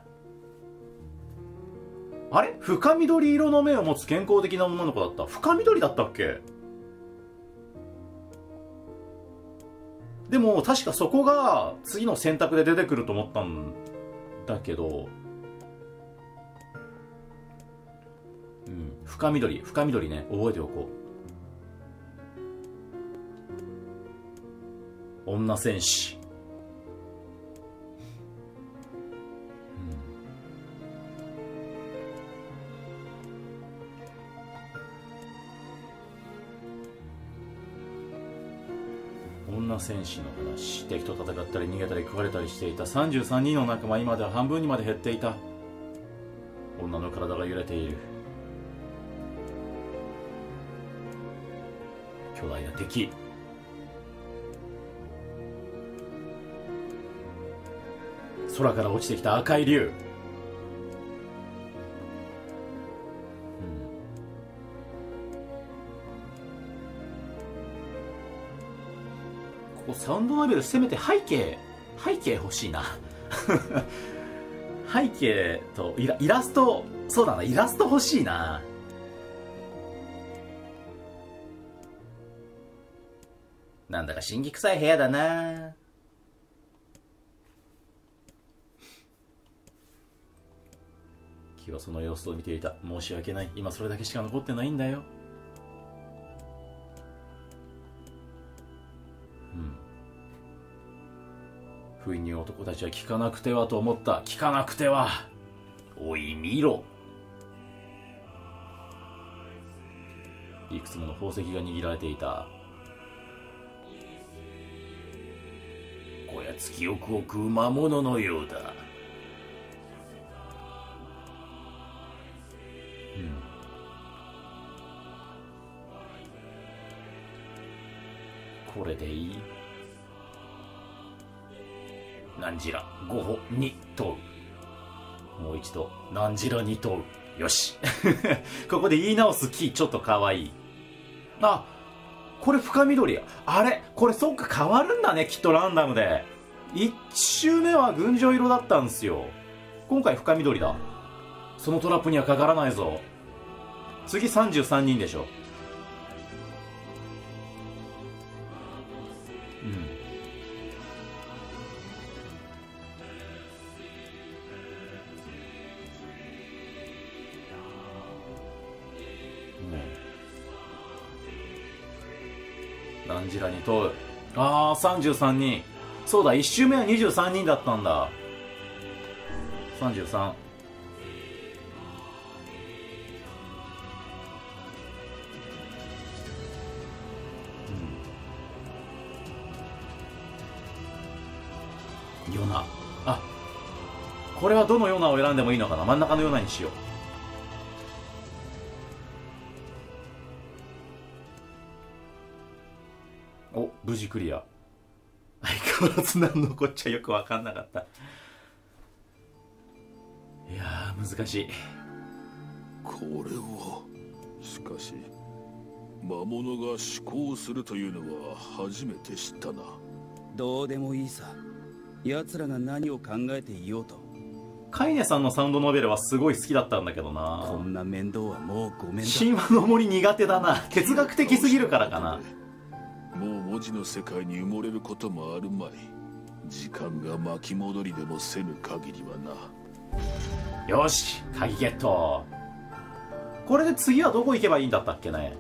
あれ深緑色の目を持つ健康的な女の子だった。深緑だったっけ？でも確かそこが次の選択で出てくると思ったんだけど、深緑ね、覚えておこう。女戦士。女戦士の話。敵と戦ったり逃げたり食われたりしていた33人の仲間、今では半分にまで減っていた。女の体が揺れている。巨大な敵。空から落ちてきた赤い竜。ここサウンドノベルせめて背景欲しいな背景とイラスト、そうだな、イラスト欲しいな。なんだか神器臭い部屋だな。キはその様子を見ていた。申し訳ない。今それだけしか残ってないんだよ。不意に男たちは聞かなくてはと思った。聞かなくては。おい見ろ。いくつもの宝石が握られていた。こやつ記憶を食う魔物のようだ。これでいい。何時ら5歩に問う。もう一度何時らに問う。よしここで言い直すキーちょっとかわいい。あ、これ深緑や。あれこれそっか変わるんだね、きっとランダムで。1周目は群青色だったんですよ。今回深緑だ。そのトラップにはかからないぞ。次33人でしょ。何時らに問う。ああ33人。そうだ、1周目は23人だったんだ。33。ヨナ。あ、これはどのヨナを選んでもいいのかな。真ん中のヨナにしよう。お、無事クリア。相変わらず何のこっちゃよく分かんなかった。いやー難しい。 これはしかし魔物が思考するというのは初めて知ったな。 どうでもいいさ。奴らが何を考えていようと。 カイネさんのサウンドノベルはすごい好きだったんだけどな。 こんな面倒はもうごめんだ。 神話の森苦手だな。哲学的すぎるからかな。 もう文字の世界に埋もれることもあるまい。時間が巻き戻りでもせぬ限りはな。 よし、鍵ゲット。これで次はどこ行けばいいんだったっけね。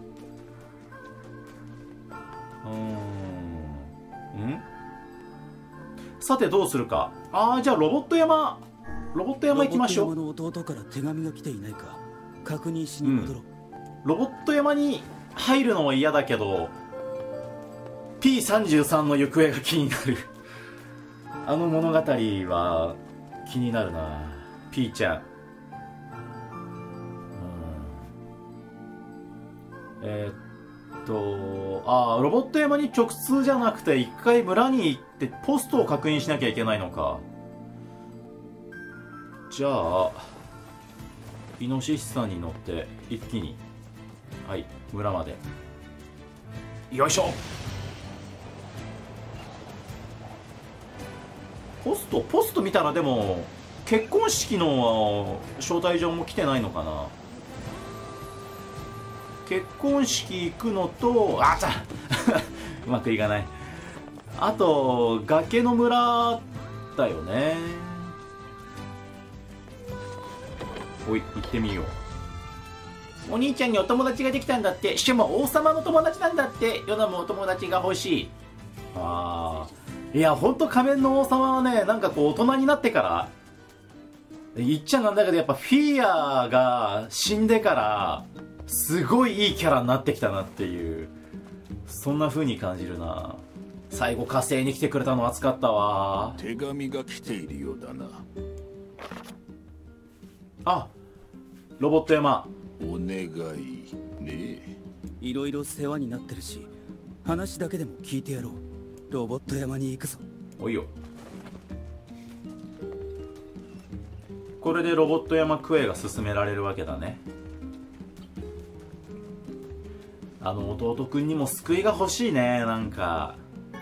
さてどうするか。じゃあロボット山行きましょう。 ロボット山の弟から手紙が来ていないか確認しに戻ろう。 ロボット山に入るのも嫌だけど P33 の行方が気になるあの物語は気になるな。 P ちゃん。ロボット山に直通じゃなくて一回村に行ってポストを確認しなきゃいけないのか。 じゃあイノシシさんに乗って一気に、はい、村までよいしょ。ポスト見たらでも結婚式の招待状も来てないのかな。結婚式行くのとうまくいかない。あと崖の村だよね。おい、行ってみよう。お兄ちゃんにお友達ができたんだって。しかも王様の友達なんだって。ヨナもお友達が欲しい。いや、ほんと仮面の王様はね、なんかこう大人になってから言っちゃなんだけど、やっぱフィーアが死んでからすごいいいキャラになってきたなっていう、そんな風に感じるな。最後火星に来てくれたの熱かったわ。 手紙が来ているようだな。 あ、ロボット山。 お願いね。 いろいろ世話になってるし、話だけでも聞いてやろう。ロボット山に行くぞ。 おいよ。これでロボット山クエが進められるわけだね。弟くんにも救いが欲しいね。なんか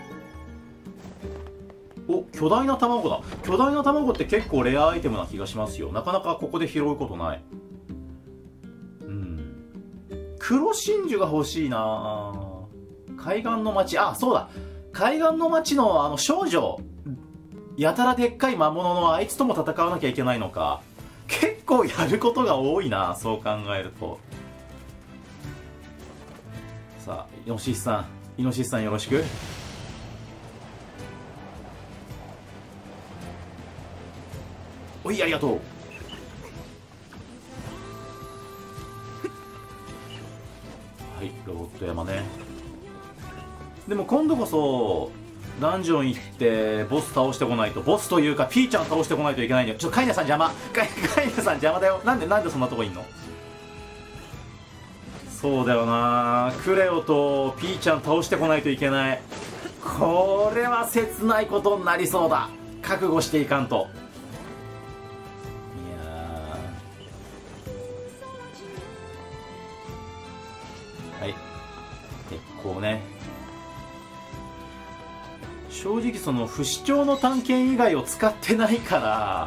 お、巨大な卵だ。巨大な卵って結構レアアイテムな気がしますよ。なかなかここで拾うことない。黒真珠が欲しいな。海岸の町、あ、そうだ、海岸の町の少女、やたらでっかい魔物のあいつとも戦わなきゃいけないのか。結構やることが多いな、そう考えると。さあ、イノシシさんよろしく。おい、ありがとう。はい、ロボット山ね。でも今度こそダンジョン行ってボス倒してこないと、ボスというかピーちゃん倒してこないといけないんだよ。ちょっとカイネさん邪魔。カイネさん邪魔だよ。なんでそんなとこいんの。そうだよな、クレオとピーちゃん倒してこないといけない。これは切ないことになりそうだ。覚悟していかんと。はい、鉄鋼ね。正直その不死鳥の探検以外を使ってないから、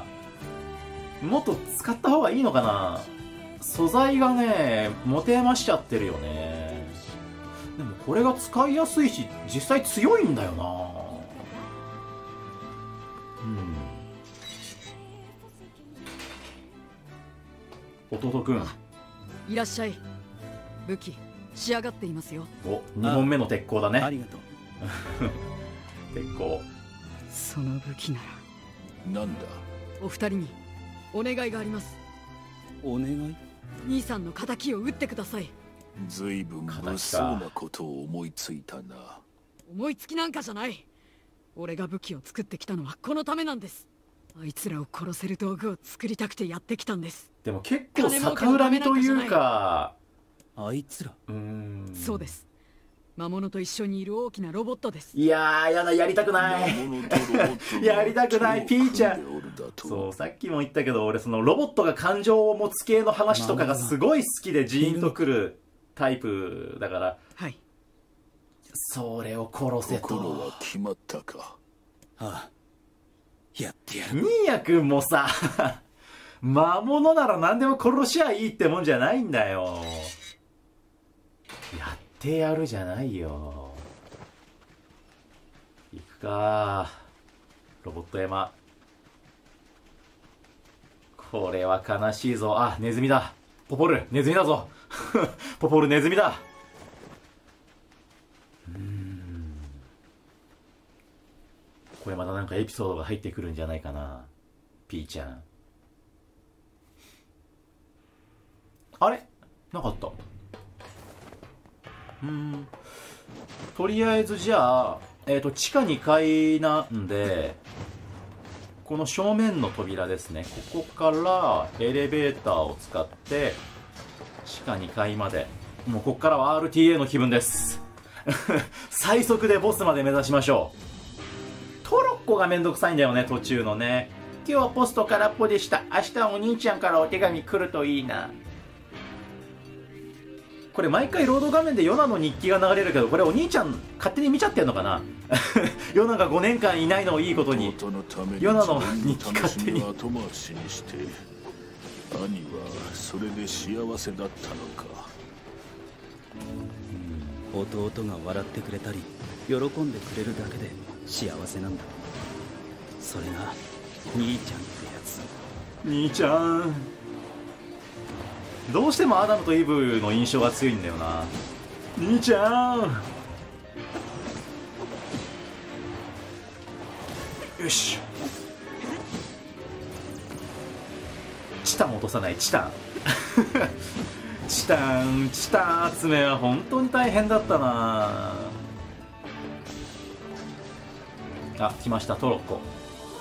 もっと使った方がいいのかな。素材がね、持て余しちゃってるよね。でもこれが使いやすいし、実際強いんだよな。弟くん、 いらっしゃい。武器仕上がっていますよ。 お、2本目の鉄鋼だね。 ありがとう。 鉄鋼。 その武器ならなんだ。 お二人にお願いがあります。 お願い？ 兄さんの仇を撃ってください。 ずいぶん物騒なことを思いついたな。 思いつきなんかじゃない。俺が武器を作ってきたのはこのためなんです。あいつらを殺せる道具を作りたくてやってきたんです。 でも結構逆恨みというか、 あいつら。 そうです。魔物と一緒にいる大きなロボットです。 いやー、やだ、やりたくないやりたくない。ピーちゃん、そう、さっきも言ったけど、俺そのロボットが感情を持つ系の話とかがすごい好きでジーンとくるタイプだから、 はい、 それを殺せと。 心は決まったか。 ああ、やってやる。 ミーヤくんもさ魔物なら何でも殺しゃいいってもんじゃないんだよ。やってやるじゃないよ。行くか、ロボット山。これは悲しいぞ。あ、ネズミだ。ポポル、ネズミだぞポポル、ネズミだ。これまたなんかエピソードが入ってくるんじゃないかな、ピーちゃん。あれなかった。とりあえずじゃあ、地下2階なんで、この正面の扉ですね、ここからエレベーターを使って地下2階まで。もうここからは RTA の気分です最速でボスまで目指しましょう。トロッコがめんどくさいんだよね、途中のね。 日はポスト空っぽでした。明日はお兄ちゃんからお手紙来るといいな。これ毎回ロード画面でヨナの日記が流れるけど、これお兄ちゃん勝手に見ちゃってんのかな。ヨナが5年間いないのをいいことにヨナの日記勝手に。 後回しにして兄はそれで幸せだったのか。 弟が笑ってくれたり喜んでくれるだけで幸せなんだ。それが兄ちゃんってやつ。 兄ちゃん、どうしてもアダムとイブの印象が強いんだよな。兄ちゃん、よし。チタン落とさない。チタンチタン集めは本当に大変だったな。あ、来ましたトロッコ。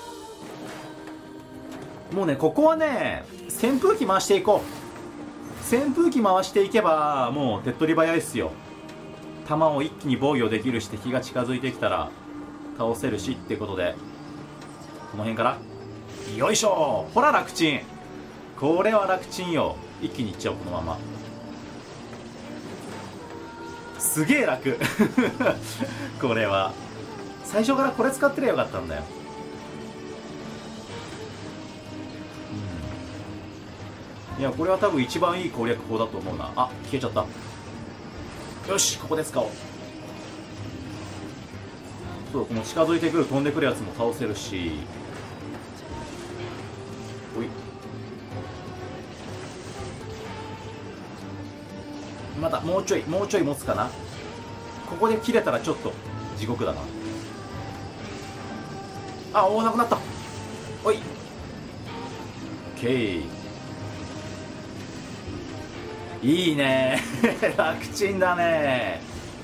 もうね、ここはね扇風機回していこう。扇風機回していけばもう手っ取り早いっすよ。弾を一気に防御できるし、敵が近づいてきたら倒せるしってことで、この辺からよいしょ。ほら楽ちん。これは楽ちんよ。一気にいっちゃおう。このまますげえ楽これは最初からこれ使ってりゃよかったんだよ。いや、これは多分一番いい攻略法だと思うな。あ、消えちゃった。よし、ここで使おう。そう、この近づいてくる飛んでくるやつも倒せるし。おい、まだもうちょい持つかな。ここで切れたらちょっと地獄だな。あ、おお、なくなった。おい、オッケー。いいね楽ちんだね。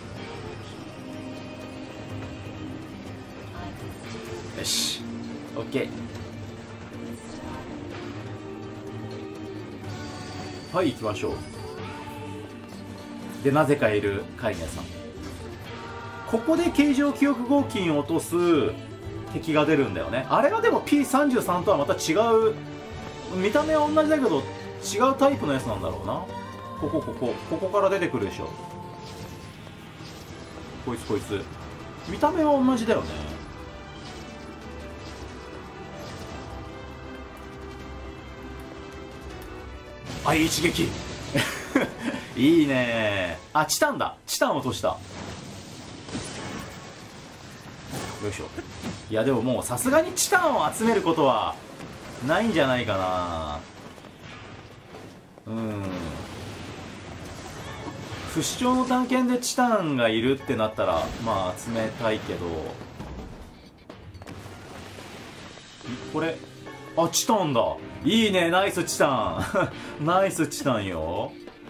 よし、オッケー。はい、行きましょう。で、なぜかいるカイネさん。ここで形状記憶合金を落とす敵が出るんだよね。あれはでも P33 とはまた違う、見た目は同じだけど違うタイプのやつなんだろうな。ここから出てくるでしょ。こいつ見た目は同じだよね。あ、いい一撃いいね。あ、チタンだ。チタン落とした。よいしょ。いや、でももうさすがにチタンを集めることはないんじゃないかな。不死鳥の探検でチタンがいるってなったらまあ集めたいけど、これ、あ、チタンだ。いいね、ナイスチタンナイスチタンよ。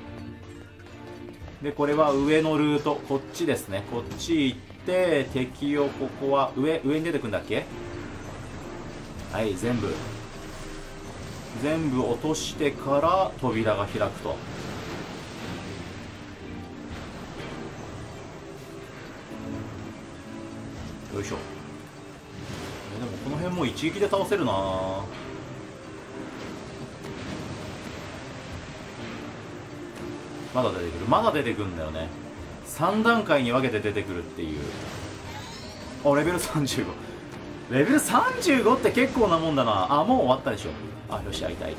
で、これは上のルート、こっちですね。こっち行って敵を、ここは上に出てくんだっけ。はい、全部落としてから扉が開くと。よいしょ。でもこの辺も一撃で倒せるな。まだ出てくるんだよね。3段階に分けて出てくるっていう。あ、レベル35。レベル35って結構なもんだな。あ、もう終わったでしょ。あ、よし、開いた。よ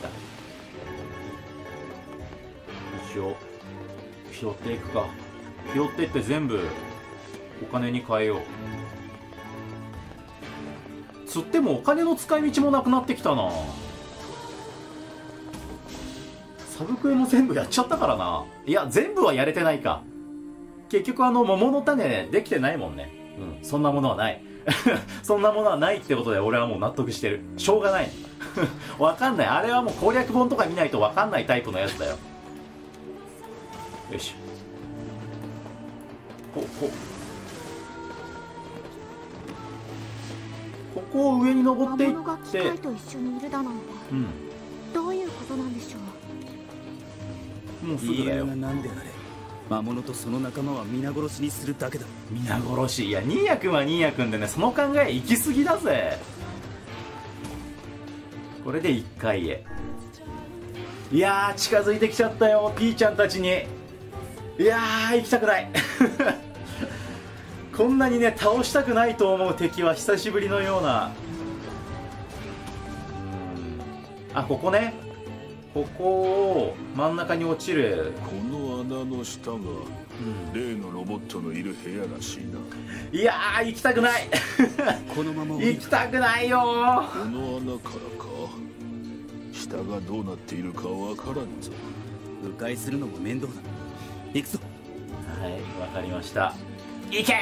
しよ。拾っていくか。拾っていって全部お金に変えよう。つってもお金の使い道もなくなってきたな。サブクエも全部やっちゃったからな。いや、全部はやれてないか。結局桃の種できてないもんね。そんなものはないそんなものはないってことで俺はもう納得してる。しょうがないわかんない。あれはもう攻略本とか見ないとわかんないタイプのやつだよ。よし、ここを上に登っていって、魔物が機械と一緒にいるだなんて、 どういうことなんでしょう。もうすぐだよ。 なんであれ、魔物とその仲間は皆殺しにするだけだ。 皆殺し。いや、ニーヤ君はニーヤ君でね、その考え行き過ぎだぜ。 これで1階へ。いやー近づいてきちゃったよピーちゃんたちに。いやー行きたくないこんなにね倒したくないと思う敵は久しぶりのような。あ、ここね、ここを真ん中に落ちる。 この穴の下が例のロボットのいる部屋らしいな。 いやー行きたくないこのまま行きたくないよ。 この穴からか。下がどうなっているかわからんぞ。 迂回するのも面倒だ。行くぞ。 はい、わかりました。行け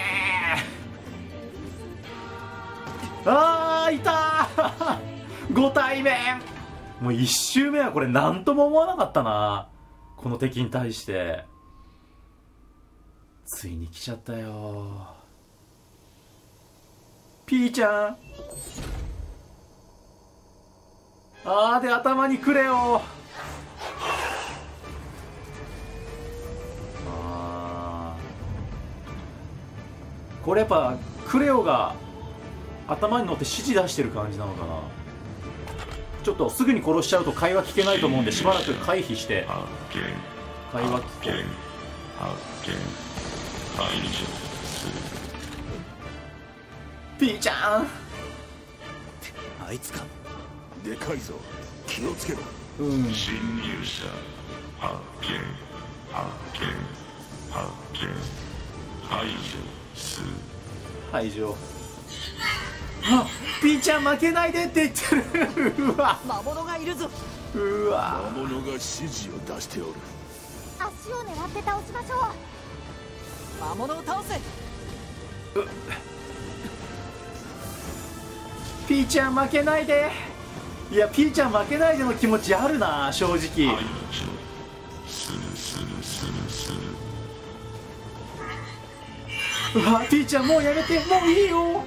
ー。あーいたーご対面。もう1周目はこれ何とも思わなかったな、この敵に対して。ついに来ちゃったよピーちゃん。あーで頭にくれよ。あーこれやっぱクレオが頭に乗って指示出してる感じなのかな。ちょっとすぐに殺しちゃうと会話聞けないと思うんで、しばらく回避して会話聞こう。ピーちゃん。 あいつか。 でかいぞ、気をつけろ。 侵入者発見排除する。 排除。あ、ピーちゃん負けないでって言ってるうわ、 魔物がいるぞ。 うわ、 魔物が指示を出しておる。 足を狙って倒しましょう。 魔物を倒せ。 ピーちゃん負けないで。いやピーちゃん負けないでの気持ちあるな正直。うわピーちゃんもうやめて、もういいよ。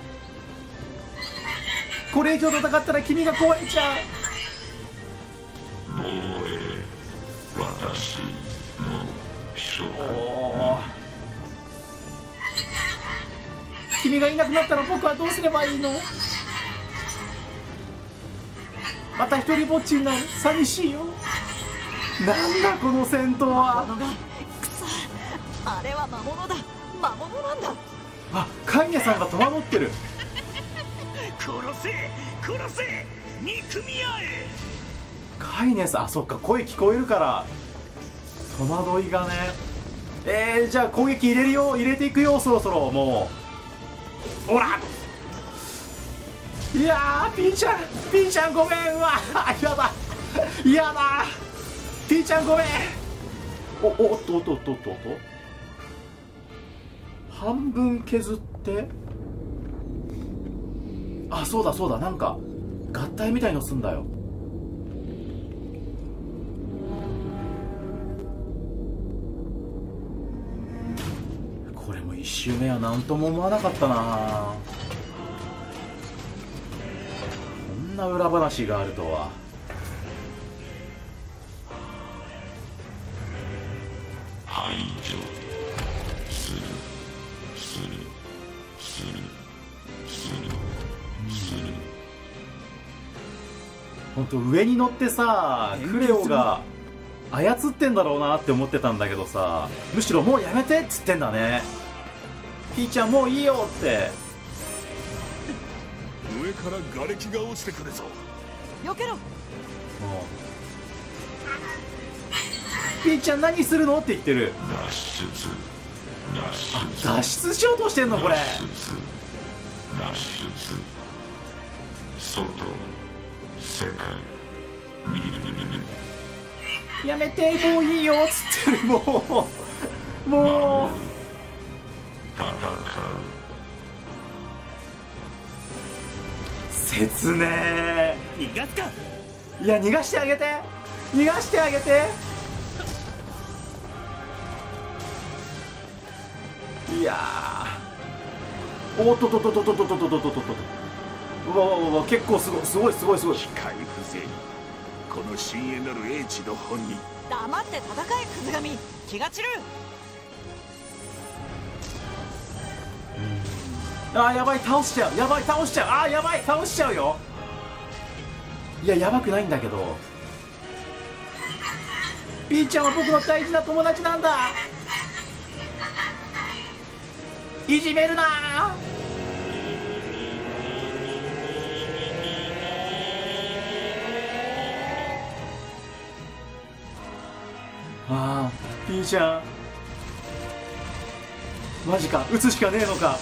これ以上戦ったら君が壊れちゃう。 私の秘書。 君がいなくなったら僕はどうすればいいの。また一人ぼっちになる。寂しいよ。なんだこの戦闘は。 あれは魔物だ。魔物なんだ。 あ、カイネさんが戸惑ってる。 殺せ殺せ憎み合え。 カイネさん、あ、そっか声聞こえるから戸惑いがね。じゃあ攻撃入れるよ、入れていくよそろそろ。もうほら。いやーピーちゃん、ピーちゃんごめん。うわやだやだピーちゃんごめん。おっと半分削って。あ、そうだそうだ、なんか合体みたいのすんだよ。これも1周目は何とも思わなかったな。こんな裏話があるとは。 排除する。 本当上に乗ってさ、クレオが操ってんだろうなって思ってたんだけどさ、むしろもうやめてっつってんだね。ピーちゃんもういいよって。 上から瓦礫が落ちてくるぞ。 避けろ。もうピーちゃん何するのって言ってる。脱出しようとしてんのこれ。 世界やめてもういいよっつってる。もう戦う。 切ね逃がすか。 いや逃がしてあげて、逃がしてあげて。いやー、おっとっとっとっとっとっとっとっとっとっとっと、うわ結構すごい。 機械不正。この深淵なる英知の本に黙って戦えクズ神。気が散る。 あーやばい倒しちゃう。あーやばい倒しちゃうよ。 いややばくないんだけど、ピーちゃんは僕の大事な友達なんだ。いじめるな。ああ、ピーちゃんマジか、撃つしかねえのか。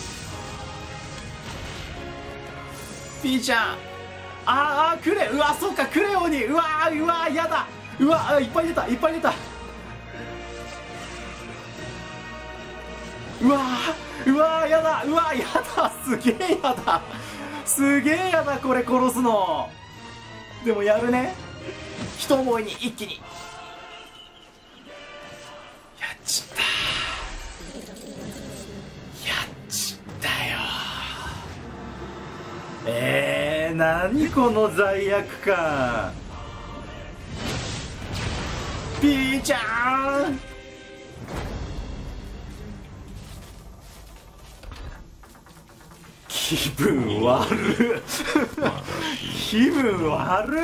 ピーちゃん、ああ、クレ、うわ、そうか、クレオに、うわー、うわー、やだ、うわー、いっぱい出た、いっぱい出た、うわー、うわー、やだ、うわー、やだ、すげえやだ、すげえやだ、これ殺すの。でもやるね、一思いに一気にやっちった、やっちったよ。何この罪悪感。ピーちゃん、気分悪っ気分悪っ。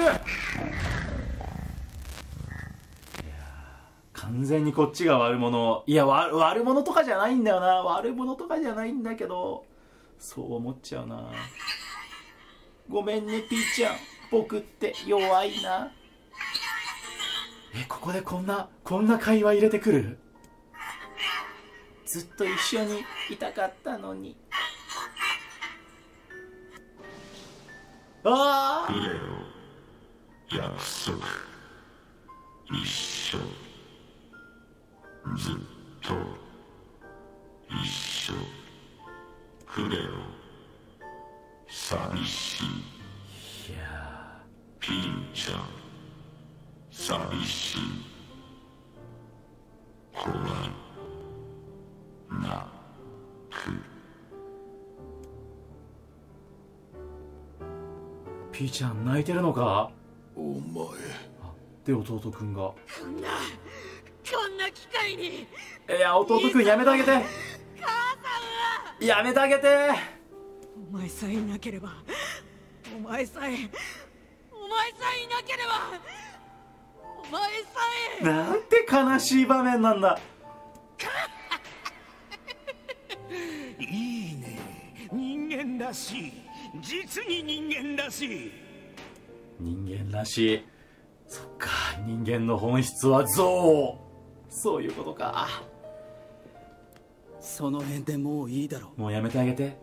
完全にこっちが悪者。いや、悪者とかじゃないんだよな、悪者とかじゃないんだけど、そう思っちゃうな。ごめんねピーちゃん、僕って弱いな。ここでこんな会話入れてくる。ずっと一緒にいたかったのに。ああ、 約束、一緒、ずっと一緒、くれよ、寂しい。 いやピーちゃん、寂しい。怖い、泣く。 ピーちゃん泣いてるのか。 お前で弟くんが、 こんな機会に。 いや弟くんやめてあげて、 母さんはやめてあげて。 お前さえいなければ、お前さえいなければ、お前さえ。 なんて悲しい場面なんだ。 いいね、人間らしい、実に人間らしい。 人間らしい。そっか、人間の本質は憎悪。そういうことか。 その辺でもういいだろう。 もうやめてあげて。もう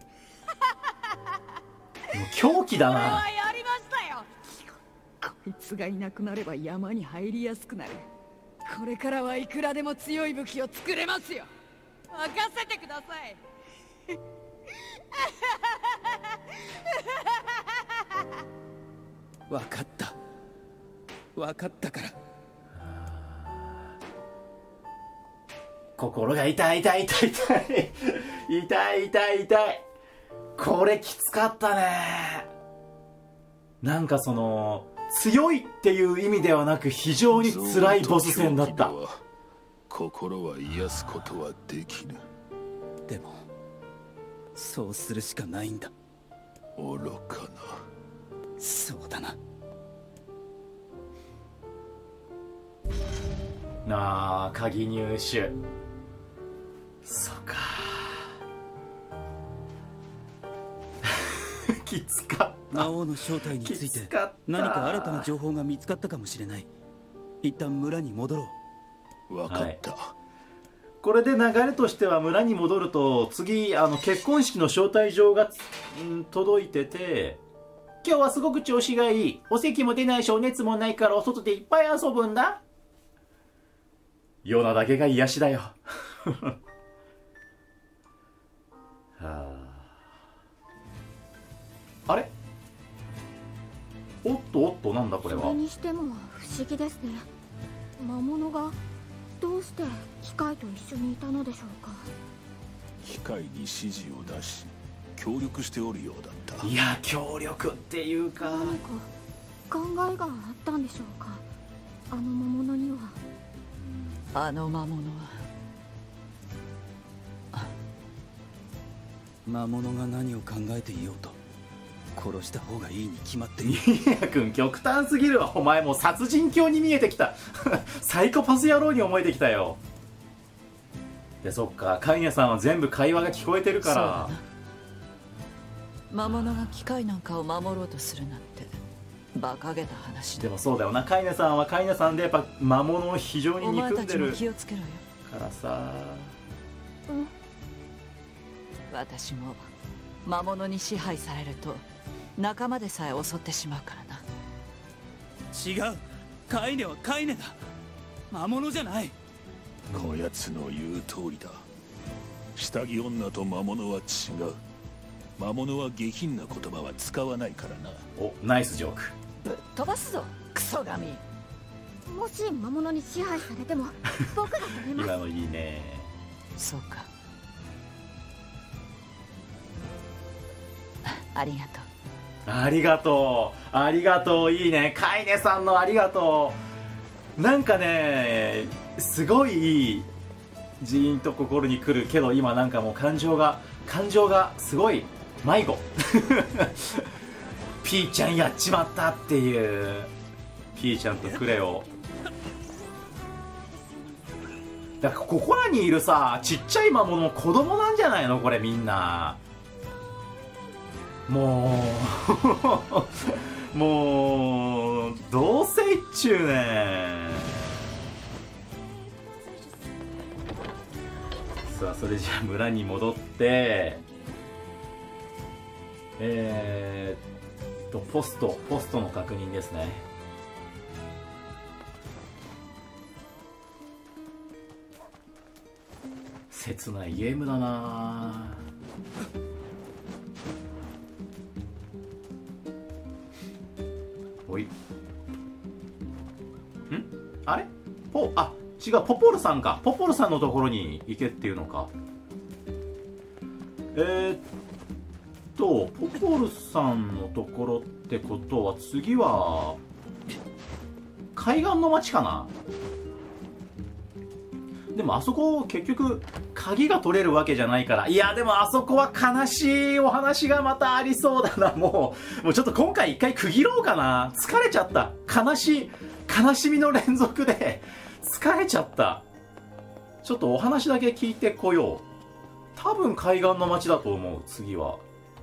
狂気だな。 これはやりましたよ。こいつがいなくなれば山に入りやすくなる。これからはいくらでも強い武器を作れますよ。任せてください。 分かった分かったから。 心が痛い痛い痛い痛い痛い痛い痛い。これきつかったね。なんかその強いっていう意味ではなく非常に辛いボス戦だった。 心は癒すことはできぬ。 でもそうするしかないんだ。 愚かな。 そうだな。 なあ、鍵入手。そうか。きつかった。 魔王の正体について何か新たな情報が見つかったかもしれない。一旦村に戻ろう。分かった、はい。 これで流れとしては村に戻ると次結婚式の招待状が届いてて、今日はすごく調子がいい、お席も出ないしお熱もないからお外でいっぱい遊ぶんだ。ヨナだけが癒しだよ。はあれ、おっとおっと、なんだこれは。 それにしても不思議ですね。魔物がどうして機械と一緒にいたのでしょうか。 機械に指示を出し協力しておるようだった。 いや、協力っていうか何か考えがあったんでしょうか、あの魔物には。 あの魔物は魔物が何を考えていようと殺した方がいいに決まっている。 ニヤ君極端すぎるわ。お前もう殺人狂に見えてきたサイコパス野郎に思えてきたよ。で、そっか、カイネさんは全部会話が聞こえてるから。 魔物が機械なんかを守ろうとするなんて馬鹿げた話だ。 でもそうだよな、カイネさんはカイネさんでやっぱ魔物を非常に憎んでる。 お前たちも気をつけろよ。 からさ、 私も魔物に支配されると仲間でさえ襲ってしまうからな。 違う、カイネはカイネだ。魔物じゃない。 こやつの言う通りだ。下着女と魔物は違う。魔物は下品な言葉は使わないからな。 お、ナイスジョーク。 ぶっ飛ばすぞクソ神。 もし魔物に支配されても僕が止めます。 今のいいね。 そうかありがとう。 ありがとう、ありがとう。いいね、カイネさんのありがとう。なんかね、すごいいい、ジーンと心に来るけど、今なんかもう感情がすごい迷子ピーちゃんやっちまったっていう。ピーちゃんとクレオだから、ここらにいるさ、ちっちゃい魔物子供なんじゃないのこれ。みんなもうもうどうせいっちゅうね。さあ、それじゃあ村に戻って、ポストの確認ですね。切ないゲームだな。おい、あれ、違う、ポポルさんか。ポポルさんのところに行けっていうのか。ポポルさんのところってことは、次は海岸の町かな。でもあそこ結局鍵が取れるわけじゃないから。いやでもあそこは悲しいお話がまたありそうだな。もうちょっと今回一回区切ろうかな。疲れちゃった。悲しみの連続で疲れちゃった。ちょっとお話だけ聞いてこよう。多分海岸の町だと思う。次は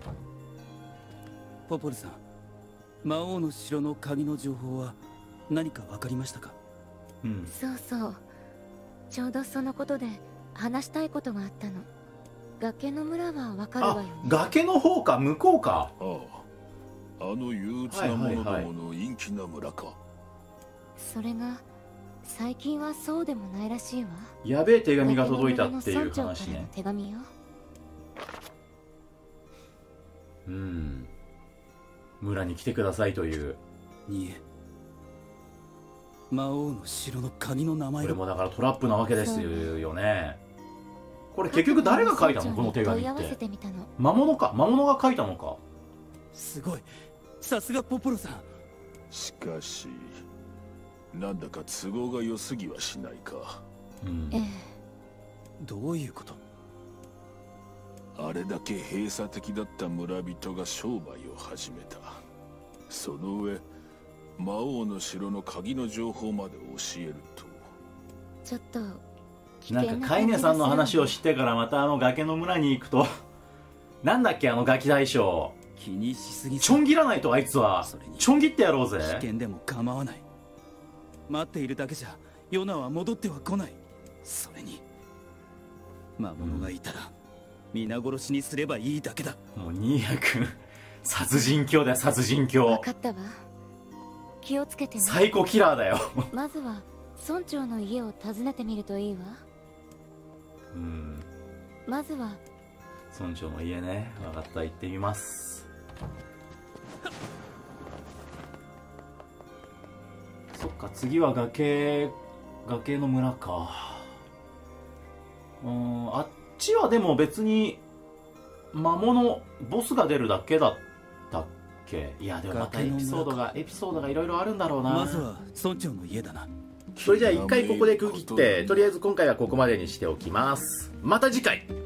ポポルさん、魔王の城の鍵の情報は何か分かりましたか？ そうそう、ちょうどそのことで話したいことがあったの。崖の村はわかるわよね。 崖の方か、向こうか。 あの憂鬱な者どもの陰気な村か。 それが最近はそうでもないらしいわ。 やべえ手紙が届いたっていう話ね。 手紙よ。 村に来てくださいという。 いえ、魔王の城の鍵の名前。 これもだからトラップなわけですよね。これ結局誰が書いたのこの手紙って。魔物か、魔物が書いたのか。 すごい、さすがポポロさん。 しかしなんだか都合が良すぎはしないか。 どういうこと？ あれだけ閉鎖的だった村人が商売を始めた。その上魔王の城の鍵の情報まで教えると、 ちょっとなんかカイネさんの話を知ってからまたあの崖の村に行くとなんだっけ、あのガキ大将。 気にしすぎ。 ちょん切らないと、あいつはちょん切ってやろうぜ。 危険でも構わない。待っているだけじゃヨナは戻っては来ない。それに魔物がいたら皆殺しにすればいいだけだ。 もうニーヤ君殺人狂だよ、殺人狂。 分かったわ、気をつけてね。 サイコキラーだよまずは村長の家を訪ねてみるといいわ。まずは村長の家ね。分かった、行ってみます。そっか、次は崖の村か。あっちはでも別に魔物ボスが出るだけだったっけ。いやでもまたエピソードがいろいろあるんだろうな。 まずは村長の家だな。 それじゃあ一回ここで区切って、とりあえず今回はここまでにしておきます。また次回。